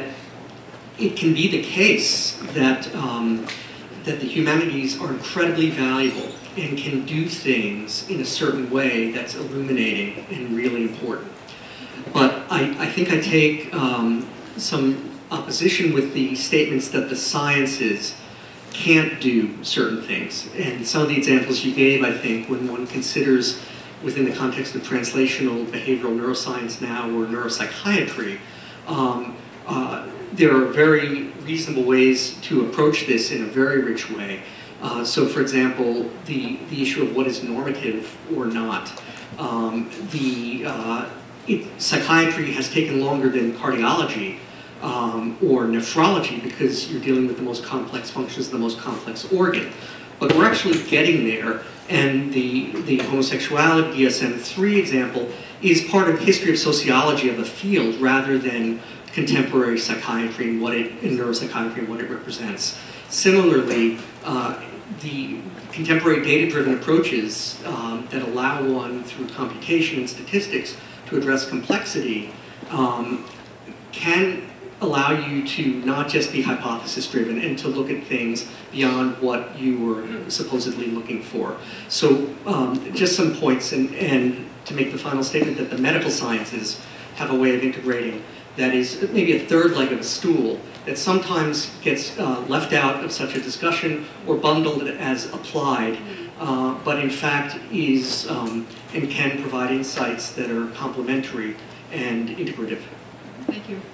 it can be the case that, um, that the humanities are incredibly valuable and can do things in a certain way that's illuminating and really important. But I, I think I take um, some opposition with the statements that the sciences can't do certain things. And some of the examples you gave, I think, when one considers within the context of translational behavioral neuroscience now or neuropsychiatry, um, uh, there are very reasonable ways to approach this in a very rich way. Uh, so, for example, the, the issue of what is normative or not. Um, the, uh, it, psychiatry has taken longer than cardiology Um, or nephrology, because you're dealing with the most complex functions, the most complex organ. But we're actually getting there, and the, the homosexuality D S M three example is part of the history of sociology of the field rather than contemporary psychiatry and what it, in neuropsychiatry and what it represents. Similarly, uh, the contemporary data-driven approaches um, that allow one through computation and statistics to address complexity um, can allow you to not just be hypothesis-driven and to look at things beyond what you were supposedly looking for. So um, just some points, and, and to make the final statement that the medical sciences have a way of integrating that is maybe a third leg of a stool that sometimes gets uh, left out of such a discussion or bundled as applied, uh, but in fact is um, and can provide insights that are complementary and integrative. Thank you.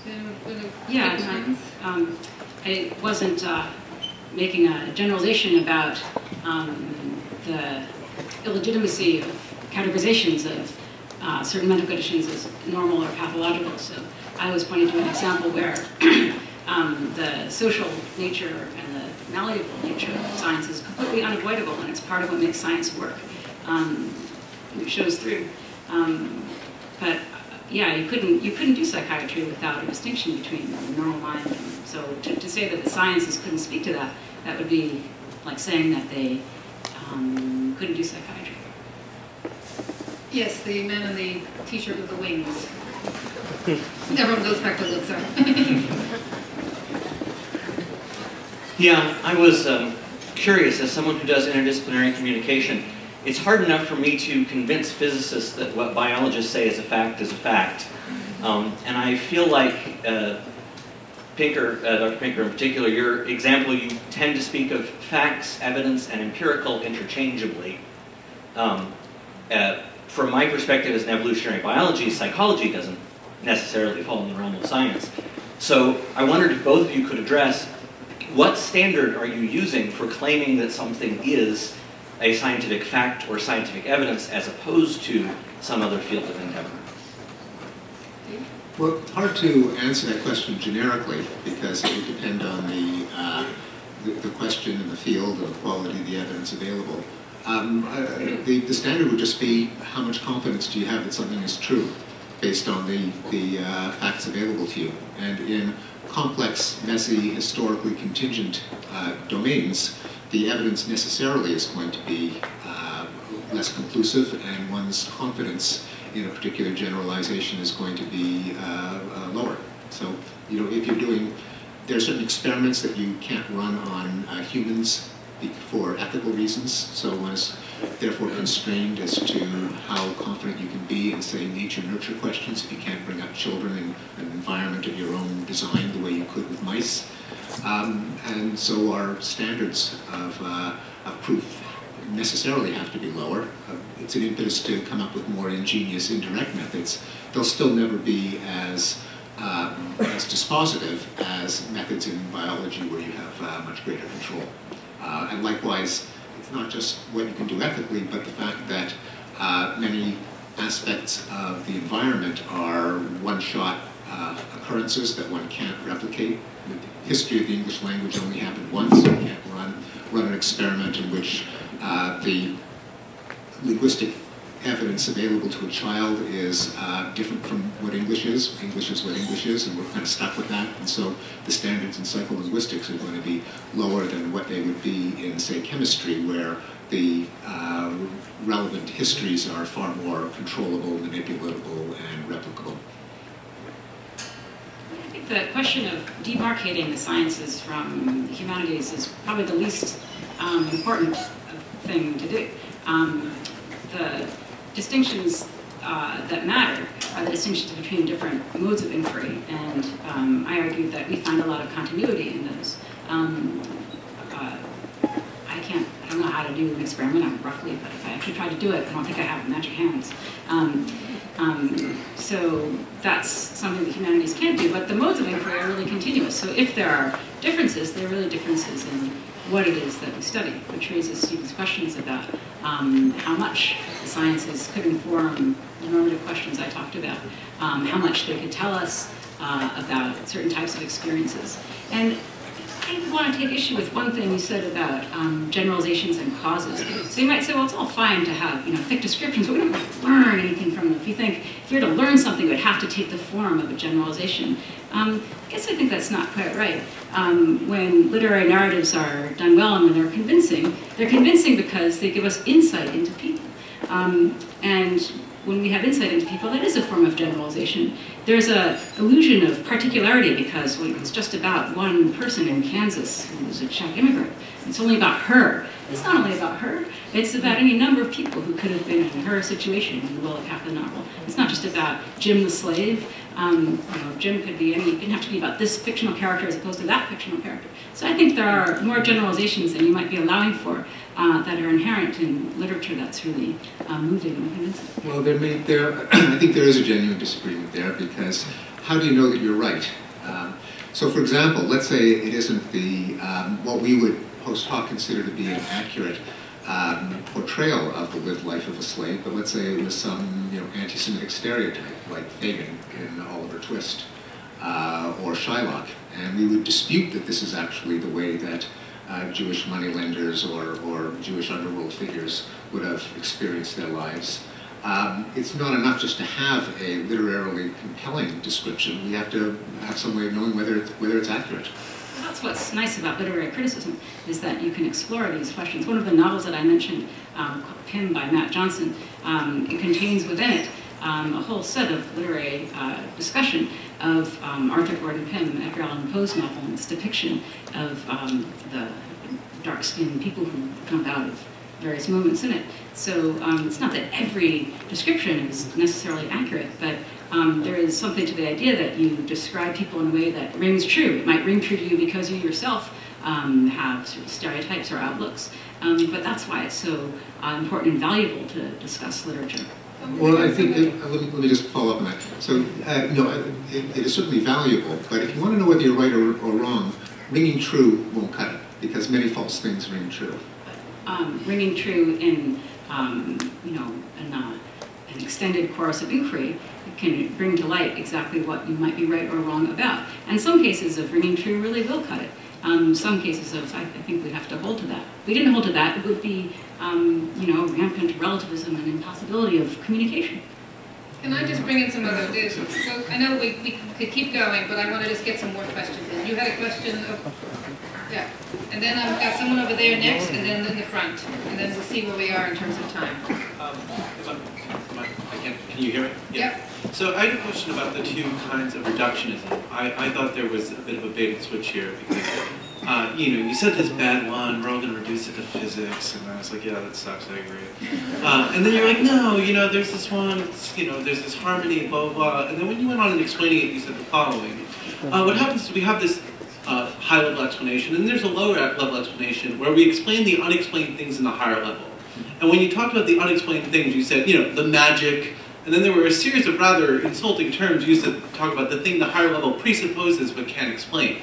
Yeah, I, um, I wasn't uh, making a generalization about um, the illegitimacy of categorizations of uh, certain mental conditions as normal or pathological. So I was pointing to an example where um, the social nature and the malleable nature of science is completely unavoidable, and it's part of what makes science work. Um, it shows through. Um, but yeah, you couldn't you couldn't do psychiatry without a distinction between the normal mind. And so to, to say that the sciences couldn't speak to that, that would be like saying that they um, couldn't do psychiatry. Yes, the man in the t-shirt with the wings. Everyone goes back to Lutzer. Yeah, I was um, curious, as someone who does interdisciplinary communication, it's hard enough for me to convince physicists that what biologists say is a fact is a fact. Um, and I feel like uh, Pinker, uh, Doctor Pinker in particular, your example, you tend to speak of facts, evidence, and empirical interchangeably. Um, uh, from my perspective as an evolutionary biology, psychology doesn't necessarily fall in the realm of science. So I wondered if both of you could address what standard are you using for claiming that something is a scientific fact or scientific evidence as opposed to some other field of endeavor? Well, it's hard to answer that question generically because it would depend on the, uh, the, the question and the field and the quality of the evidence available. Um, uh, the, the standard would just be how much confidence do you have that something is true based on the, the uh, facts available to you. And in complex, messy, historically contingent uh, domains, the evidence necessarily is going to be uh, less conclusive, and one's confidence in a particular generalization is going to be uh, uh, lower. So, you know, if you're doing, there are certain experiments that you can't run on uh, humans for ethical reasons, so one is therefore constrained as to how confident you can be in, say, nature-nurture questions if you can't bring up children in an environment of your own design the way you could with mice. Um, and so our standards of, uh, of proof necessarily have to be lower. Uh, it's an impetus to come up with more ingenious indirect methods. They'll still never be as, um, as dispositive as methods in biology where you have uh, much greater control. Uh, and likewise, it's not just what you can do ethically, but the fact that uh, many aspects of the environment are one-shot uh, occurrences that one can't replicate. The history of the English language only happened once. You can't run, run an experiment in which uh, the linguistic evidence available to a child is uh, different from what English is. English is what English is, and we're kind of stuck with that. And so the standards in psycholinguistics are going to be lower than what they would be in, say, chemistry, where the uh, relevant histories are far more controllable, manipulatable, and replicable. I think the question of demarcating the sciences from the humanities is probably the least um, important thing to do. Um, the distinctions uh, that matter are the distinctions between different modes of inquiry, and um, I argue that we find a lot of continuity in those. Um, uh, I can't, I don't know how to do an experiment, I'm roughly, but if I actually try to do it, I don't think I have magic hands. Um, um, so that's something the humanities can't do, but the modes of inquiry are really continuous. So if there are differences, they're really differences in what it is that we study, which raises Stephen's questions about um, how much the sciences could inform the normative questions I talked about, um, how much they could tell us uh, about certain types of experiences. And I want to take issue with one thing you said about um, generalizations and causes. So you might say, well, it's all fine to have, you know, thick descriptions, but we don't learn anything from them. If you think, if you're to learn something, it would have to take the form of a generalization. Um, I guess I think that's not quite right. Um, when literary narratives are done well and when they're convincing, they're convincing because they give us insight into people. Um, and when we have insight into people, that is a form of generalization. There's an illusion of particularity because well, it's just about one person in Kansas who's a Czech immigrant. It's only about her. It's not only about her. It's about any number of people who could have been in her situation in the well of half the novel. It's not just about Jim the slave. Um, you know, Jim could be any, it didn't have to be about this fictional character as opposed to that fictional character. So I think there are more generalizations than you might be allowing for uh, that are inherent in literature that's really uh, moving and convincing. Well, there may, there, I think there is a genuine disagreement there because how do you know that you're right? Um, so for example, let's say it isn't the, um, what we would post hoc consider to be an accurate Um, portrayal of the lived life of a slave, but let's say it was some, you know, anti-Semitic stereotype like Fagin in Oliver Twist uh, or Shylock, and we would dispute that this is actually the way that uh, Jewish moneylenders or, or Jewish underworld figures would have experienced their lives. Um, it's not enough just to have a literarily compelling description. We have to have some way of knowing whether it's, whether it's accurate. That's what's nice about literary criticism, is that you can explore these questions. One of the novels that I mentioned, um, called Pym by Matt Johnson, um, it contains within it um, a whole set of literary uh, discussion of um, Arthur Gordon Pym, Edgar Allan Poe's novel, and its depiction of um, the dark-skinned people who jump out of various moments in it. So um, it's not that every description is necessarily accurate, but um, there is something to the idea that you describe people in a way that rings true. It might ring true to you because you yourself um, have sort of stereotypes or outlooks, um, but that's why it's so uh, important and valuable to discuss literature. Well, I think, it, let, me, let me just follow up on that. So, uh, no, it, it is certainly valuable, but if you want to know whether you're right or, or wrong, ringing true won't cut it, because many false things ring true. Um, ringing true in, um, you know, in, uh, an extended course of inquiry can bring to light exactly what you might be right or wrong about. And some cases of ringing true really will cut it. Um, some cases of, I, I think we have to hold to that. If we didn't hold to that, it would be, um, you know, rampant relativism and impossibility of communication. Can I just bring in some other, so I know we, we could keep going, but I want to just get some more questions in. You had a question of, yeah, and then I've got someone over there next, and then in the front, and then we'll see where we are in terms of time. Um, am I, am I, I can't, can you hear me? Yeah. Yep. So I had a question about the two kinds of reductionism. I, I thought there was a bit of a bait and switch here because, uh, you know, you said this bad one, we're all going to reduce it to physics, and I was like, yeah, that sucks, I agree. Uh, and then you're like, no, you know, there's this one, it's, you know, there's this harmony, blah, blah, blah. And then when you went on and explaining it, you said the following. Uh, what happens is we have this uh, high-level explanation, and there's a lower-level explanation where we explain the unexplained things in the higher level. And when you talked about the unexplained things, you said, you know, the magic. And then there were a series of rather insulting terms used to talk about the thing the higher level presupposes but can't explain.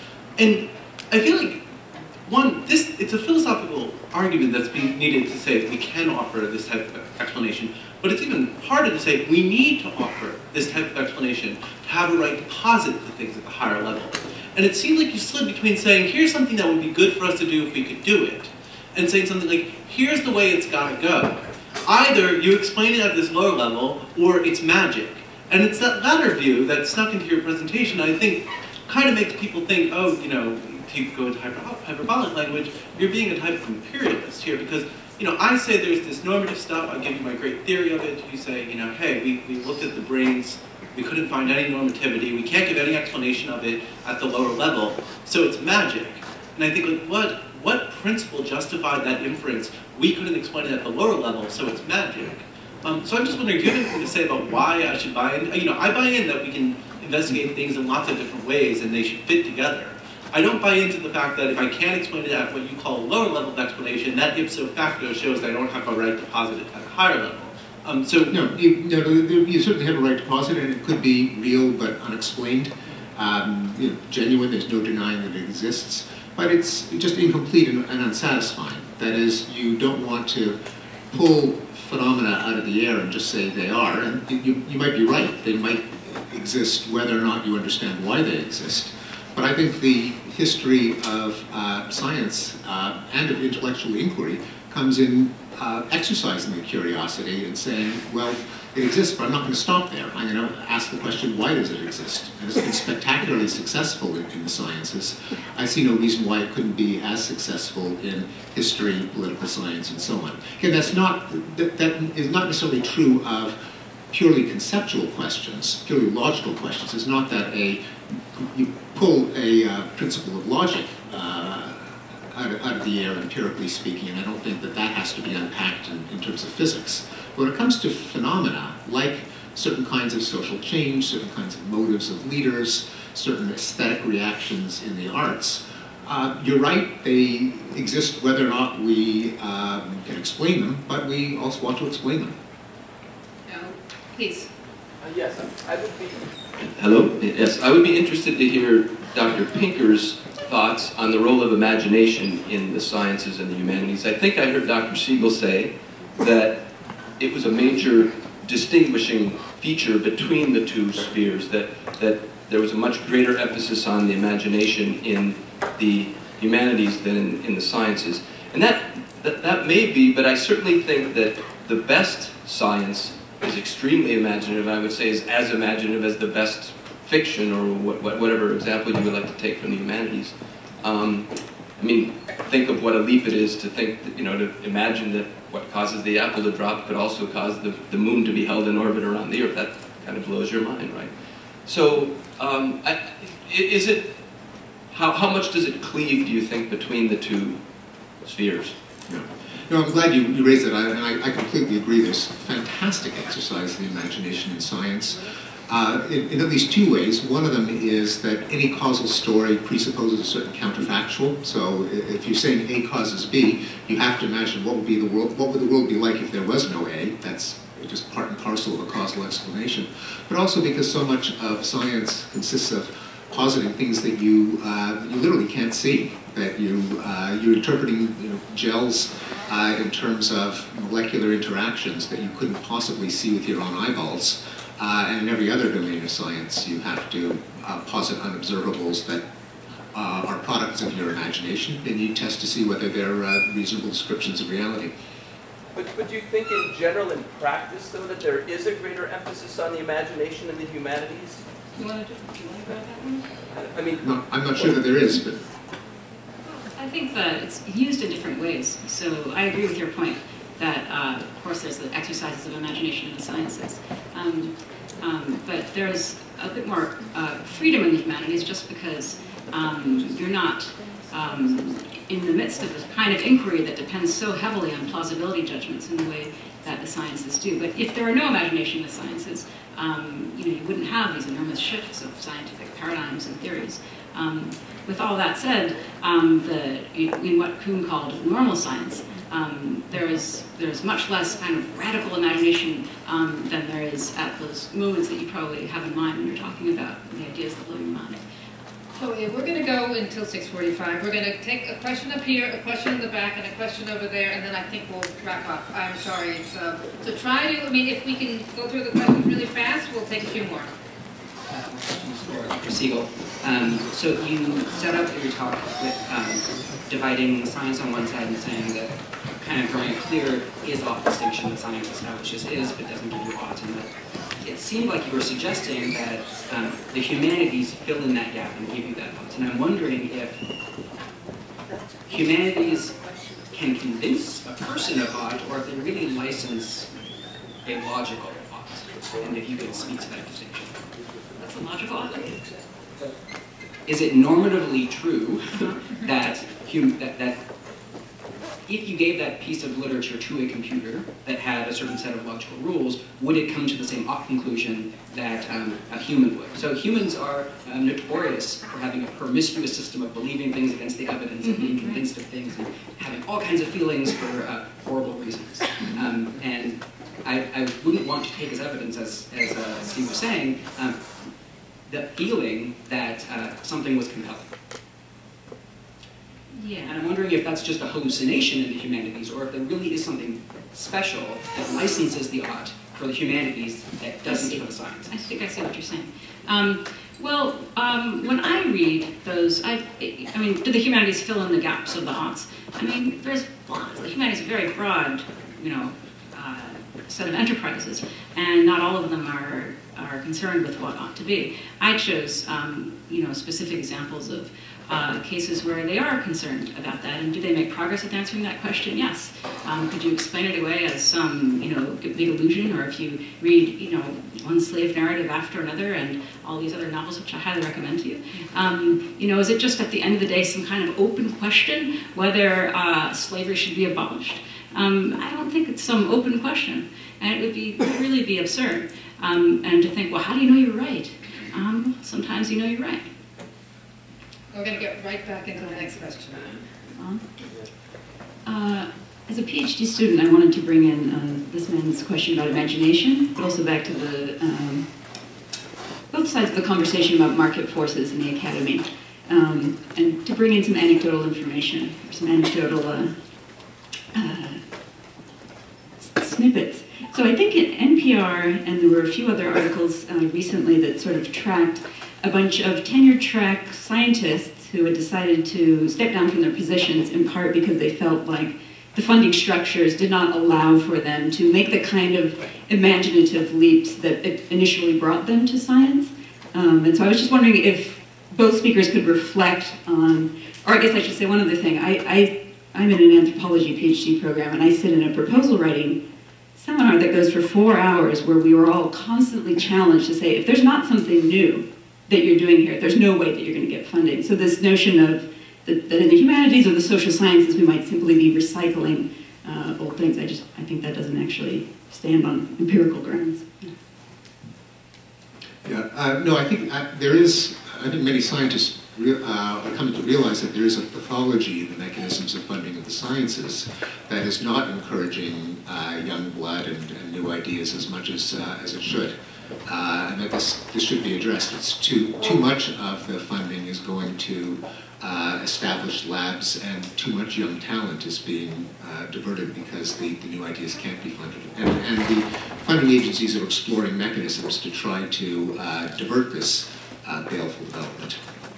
And I feel like, one, this it's a philosophical argument that's being needed to say we can offer this type of explanation, but it's even harder to say we need to offer this type of explanation to have a right to posit the things at the higher level. And it seems like you slid between saying, here's something that would be good for us to do if we could do it, and saying something like, here's the way it's got to go. Either you explain it at this lower level, or it's magic. And it's that latter view that snuck into your presentation, I think, kind of makes people think, oh, you know, to go into hyper hyperbolic language, you're being a type of imperialist here, because, you know, I say there's this normative stuff, I'll give you my great theory of it, you say, you know, hey, we, we looked at the brains, we couldn't find any normativity, we can't give any explanation of it at the lower level, so it's magic. And I think, like, what? What principle justified that inference? We couldn't explain it at the lower level, so it's magic. Um, so I'm just wondering, do you have anything to say about why I should buy in? You know, I buy in that we can investigate things in lots of different ways and they should fit together. I don't buy into the fact that if I can't explain it at what you call a lower level of explanation, that ipso facto shows that I don't have a right to posit it at a higher level. Um, so no, you, no, you certainly have a right to posit it, and it could be real but unexplained, um, you know, genuine. There's no denying that it exists. But it's just incomplete and, and unsatisfying. That is, you don't want to pull phenomena out of the air and just say they are. And you, you might be right. They might exist whether or not you understand why they exist. But I think the history of uh, science uh, and of intellectual inquiry comes in uh, exercising the curiosity and saying, well, it exists, but I'm not going to stop there. I'm going to ask the question, why does it exist? And it's been spectacularly successful in, in the sciences. I see no reason why it couldn't be as successful in history, political science, and so on. Again, that's not, that, that is not necessarily true of purely conceptual questions, purely logical questions. It's not that a, you pull a uh, principle of logic uh, out, of, out of the air, empirically speaking, and I don't think that that has to be unpacked in, in terms of physics. When it comes to phenomena, like certain kinds of social change, certain kinds of motives of leaders, certain aesthetic reactions in the arts, uh, you're right, they exist whether or not we um, can explain them, but we also want to explain them. No, please. Uh, yes, I would be... Hello? Yes, I would be interested to hear Doctor Pinker's thoughts on the role of imagination in the sciences and the humanities. I think I heard Doctor Siegel say that it was a major distinguishing feature between the two spheres, that, that there was a much greater emphasis on the imagination in the humanities than in, in the sciences. And that, that, that may be, but I certainly think that the best science is extremely imaginative. I would say is as imaginative as the best fiction, or what, what, whatever example you would like to take from the humanities. Um, I mean, think of what a leap it is to think, that, you know, to imagine that what causes the apple to drop could also cause the, the moon to be held in orbit around the Earth. That kind of blows your mind, right? So, um, I, is it, how, how much does it cleave, do you think, between the two spheres? Yeah. No, I'm glad you, you raised it, I, and I, I completely agree. There's fantastic exercise in the imagination in science, uh, in, in at least two ways. One of them is that any causal story presupposes a certain counterfactual. So if you're saying A causes B, you have to imagine what would be the world, what would the world be like if there was no A. That's just part and parcel of a causal explanation. But also because so much of science consists of positing things that you uh, you literally can't see. That you uh, you're interpreting, you know, gels uh, in terms of molecular interactions that you couldn't possibly see with your own eyeballs. Uh, and in every other domain of science, you have to uh, posit unobservables that uh, are products of your imagination, and you test to see whether they're uh, reasonable descriptions of reality. But, but do you think in general, in practice, though, that there is a greater emphasis on the imagination in the humanities? You want to, do you want to grab that one? I mean, No, I'm not sure that there is, but I think that it's used in different ways. So I agree with your point that, uh, of course, there's the exercises of imagination in the sciences. Um, um, but there's a bit more uh, freedom in the humanities just because um, you're not um, in the midst of a kind of inquiry that depends so heavily on plausibility judgments in the way that the sciences do. But if there were no imagination in the sciences, um, you know, you wouldn't have these enormous shifts of scientific paradigms and theories. Um, with all that said, um, the, in what Kuhn called normal science, um, there is there's much less kind of radical imagination um, than there is at those moments that you probably have in mind when you're talking about the ideas that blow your mind. So yeah, we're going to go until six forty-five. We're going to take a question up here, a question in the back, and a question over there, and then I think we'll wrap up. I'm sorry. It's, uh, so try to, I mean, if we can go through the questions really fast, we'll take a few more. Uh, questions for Doctor Siegel. Um, so you set up your talk with um, dividing science on one side and saying that kind of drawing a clear is-ought distinction that science establishes is, but doesn't give you ought. And that it seemed like you were suggesting that um, the humanities fill in that gap and give you that ought. And I'm wondering if humanities can convince a person of ought, or if they really license a logical ought. And if you could speak to that distinction. That's a logical argument. Is it normatively true that, hum that, that if you gave that piece of literature to a computer that had a certain set of logical rules, would it come to the same ought conclusion that um, a human would? So humans are uh, notorious for having a promiscuous system of believing things against the evidence and being convinced of things and having all kinds of feelings for uh, horrible reasons. Um, and I, I wouldn't want to take as evidence, as, as uh, Steve was saying, um, the feeling that uh, something was compelling. Yeah. And I'm wondering if that's just a hallucination in the humanities, or if there really is something special that licenses the ought for the humanities that doesn't for the science. I think I see what you're saying. Um, well, um, when I read those, I, I mean, do the humanities fill in the gaps of the oughts? I mean, there's lots. The humanities are very broad, you know, uh, set of enterprises, and not all of them are are concerned with what ought to be. I chose, um, you know, specific examples of uh, cases where they are concerned about that, and do they make progress with answering that question? Yes. Um, could you explain it away as some, you know, big illusion, or if you read, you know, one slave narrative after another and all these other novels, which I highly recommend to you, um, you know, is it just at the end of the day some kind of open question whether uh, slavery should be abolished? Um, I don't think it's some open question, and it would be it would really be absurd. Um, and to think, well, how do you know you're right? Um, sometimes you know you're right. We're going to get right back into the next question. Uh, as a PhD student, I wanted to bring in uh, this man's question about imagination, but also back to the um, both sides of the conversation about market forces in the academy, um, and to bring in some anecdotal information, or some anecdotal uh, uh, snippets. So I think in N P R, and there were a few other articles uh, recently that sort of tracked a bunch of tenure-track scientists who had decided to step down from their positions in part because they felt like the funding structures did not allow for them to make the kind of imaginative leaps that initially brought them to science. Um, and so I was just wondering if both speakers could reflect on, or I guess I should say one other thing. I, I, I'm in an anthropology PhD program, and I sit in a proposal writing seminar that goes for four hours where we were all constantly challenged to say, if there's not something new that you're doing here, there's no way that you're going to get funding. So this notion of that, that in the humanities or the social sciences we might simply be recycling uh, old things. I just, I think that doesn't actually stand on empirical grounds. Yeah, yeah uh, no, I think uh, there is, I think many scientists Uh, are coming to realize that there is a pathology in the mechanisms of funding of the sciences that is not encouraging uh, young blood and, and new ideas as much as, uh, as it should. Uh, and that this, this should be addressed. It's too, too much of the funding is going to uh, established labs, and too much young talent is being uh, diverted because the, the new ideas can't be funded. And, and the funding agencies are exploring mechanisms to try to uh, divert this uh, baleful development.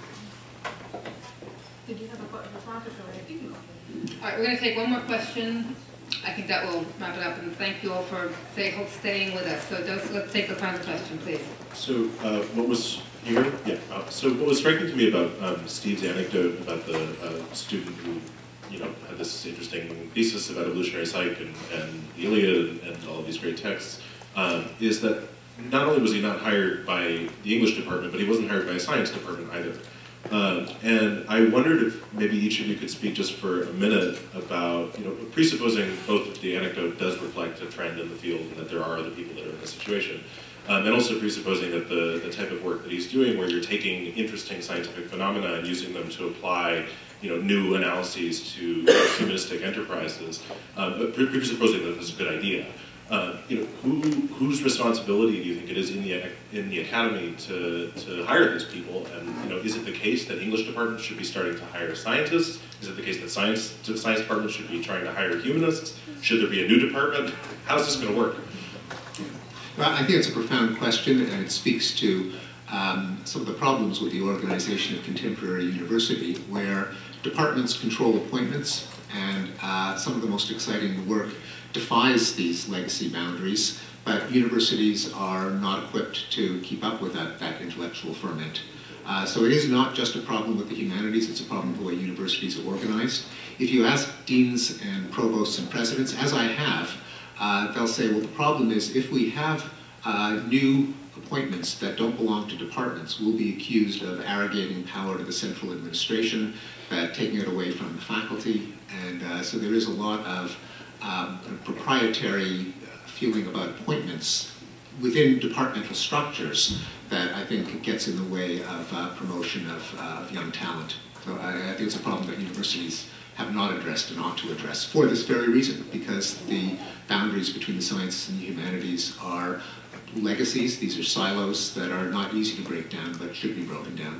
Did you have a response or all right, we're going to take one more question. I think that will wrap it up, and thank you all for stay, staying with us. So just, let's take the final question, please. So uh, what was here? Yeah. Uh, so what was striking to me about um, Steve's anecdote about the uh, student who, you know, had this interesting thesis about evolutionary psych and, and the Iliad and, and all of these great texts, um, is that not only was he not hired by the English department, but he wasn't hired by a science department either. Um, and I wondered if maybe each of you could speak just for a minute about, you know, presupposing both that the anecdote does reflect a trend in the field and that there are other people that are in this situation, um, and also presupposing that the, the type of work that he's doing, where you're taking interesting scientific phenomena and using them to apply, you know, new analyses to humanistic enterprises, um, but presupposing that this is a good idea. Uh, you know, who, whose responsibility do you think it is in the in the academy to to hire these people? And you know, is it the case that English departments should be starting to hire scientists? Is it the case that science science departments should be trying to hire humanists? Should there be a new department? How's this going to work? Well, I think it's a profound question, and it speaks to um, some of the problems with the organization of contemporary university, where departments control appointments, and uh, some of the most exciting work defies these legacy boundaries, but universities are not equipped to keep up with that, that intellectual ferment. Uh, so it is not just a problem with the humanities, it's a problem with the way universities are organized. If you ask deans and provosts and presidents, as I have, uh, they'll say, well, the problem is if we have uh, new appointments that don't belong to departments, we'll be accused of arrogating power to the central administration, uh, taking it away from the faculty, and uh, so there is a lot of Um, a proprietary feeling about appointments within departmental structures that I think gets in the way of uh, promotion of, uh, of young talent. So I, I think it's a problem that universities have not addressed and ought to address for this very reason, because the boundaries between the sciences and the humanities are legacies. These are silos that are not easy to break down, but should be broken down.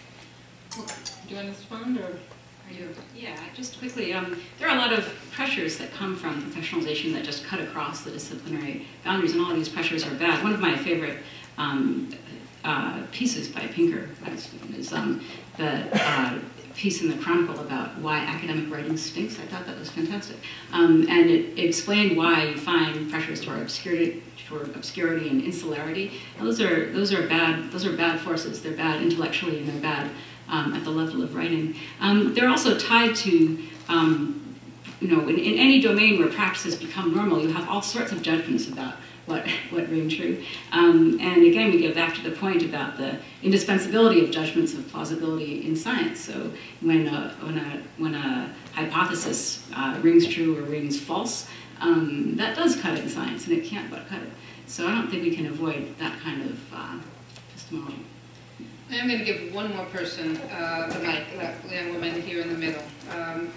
Do you want to respond, or? Are you? Yeah, just quickly, um, there are a lot of pressures that come from professionalization that just cut across the disciplinary boundaries, and all of these pressures are bad. One of my favorite um, uh, pieces by Pinker is um, the uh, piece in the Chronicle about why academic writing stinks. I thought that was fantastic. Um, and it, it explained why you find pressures toward obscurity, toward obscurity and insularity. And those are, those are bad, those are bad forces. They're bad intellectually, and they're bad Um, at the level of writing. Um, they're also tied to, um, you know, in, in any domain where practices become normal, you have all sorts of judgments about what, what ring true. Um, and again, we go back to the point about the indispensability of judgments of plausibility in science. So when a, when a, when a hypothesis uh, rings true or rings false, um, that does cut it in science, and it can't but cut it. So I don't think we can avoid that kind of uh, epistemology. I'm going to give one more person uh, the mic, that young woman here in the middle. Um,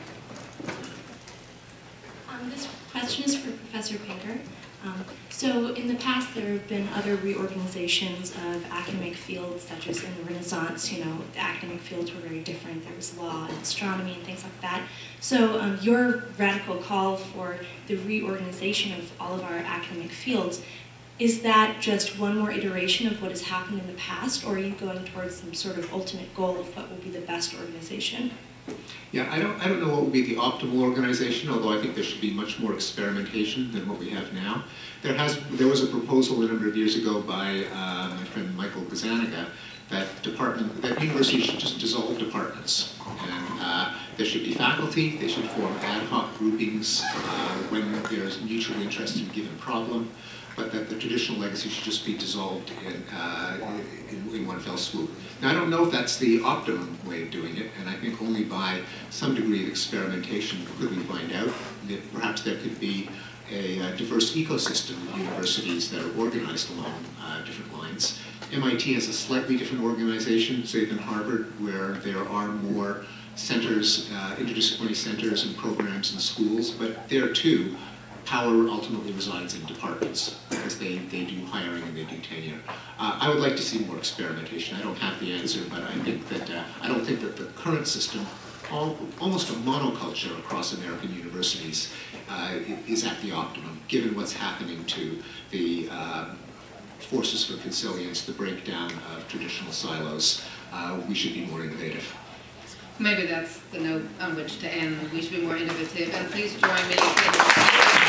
um, this question is for Professor Pinker. Um, so in the past there have been other reorganizations of academic fields, such as in the Renaissance, you know, the academic fields were very different. There was law and astronomy and things like that. So um, your radical call for the reorganization of all of our academic fields, is that just one more iteration of what has happened in the past, or are you going towards some sort of ultimate goal of what will be the best organization? Yeah, I don't, I don't know what would be the optimal organization, although I think there should be much more experimentation than what we have now. There, has, there was a proposal a number of years ago by uh, my friend Michael Gazzaniga that department, that universities should just dissolve departments. And uh, there should be faculty, they should form ad hoc groupings uh, when there's mutual interest in a given problem. but that the traditional legacy should just be dissolved in, uh, in, in one fell swoop. Now, I don't know if that's the optimum way of doing it, and I think only by some degree of experimentation could we find out that perhaps there could be a uh, diverse ecosystem of universities that are organized along uh, different lines. M I T has a slightly different organization, say, than Harvard, where there are more centers, uh, interdisciplinary centers and programs in schools, but there too, power ultimately resides in departments because they, they do hiring and they do tenure. Uh, I would like to see more experimentation. I don't have the answer, but I think that uh, I don't think that the current system, all, almost a monoculture across American universities, uh, is at the optimum, given what's happening to the uh, forces for consilience, the breakdown of traditional silos. Uh, we should be more innovative. Maybe that's the note on which to end. We should be more innovative. And please join me in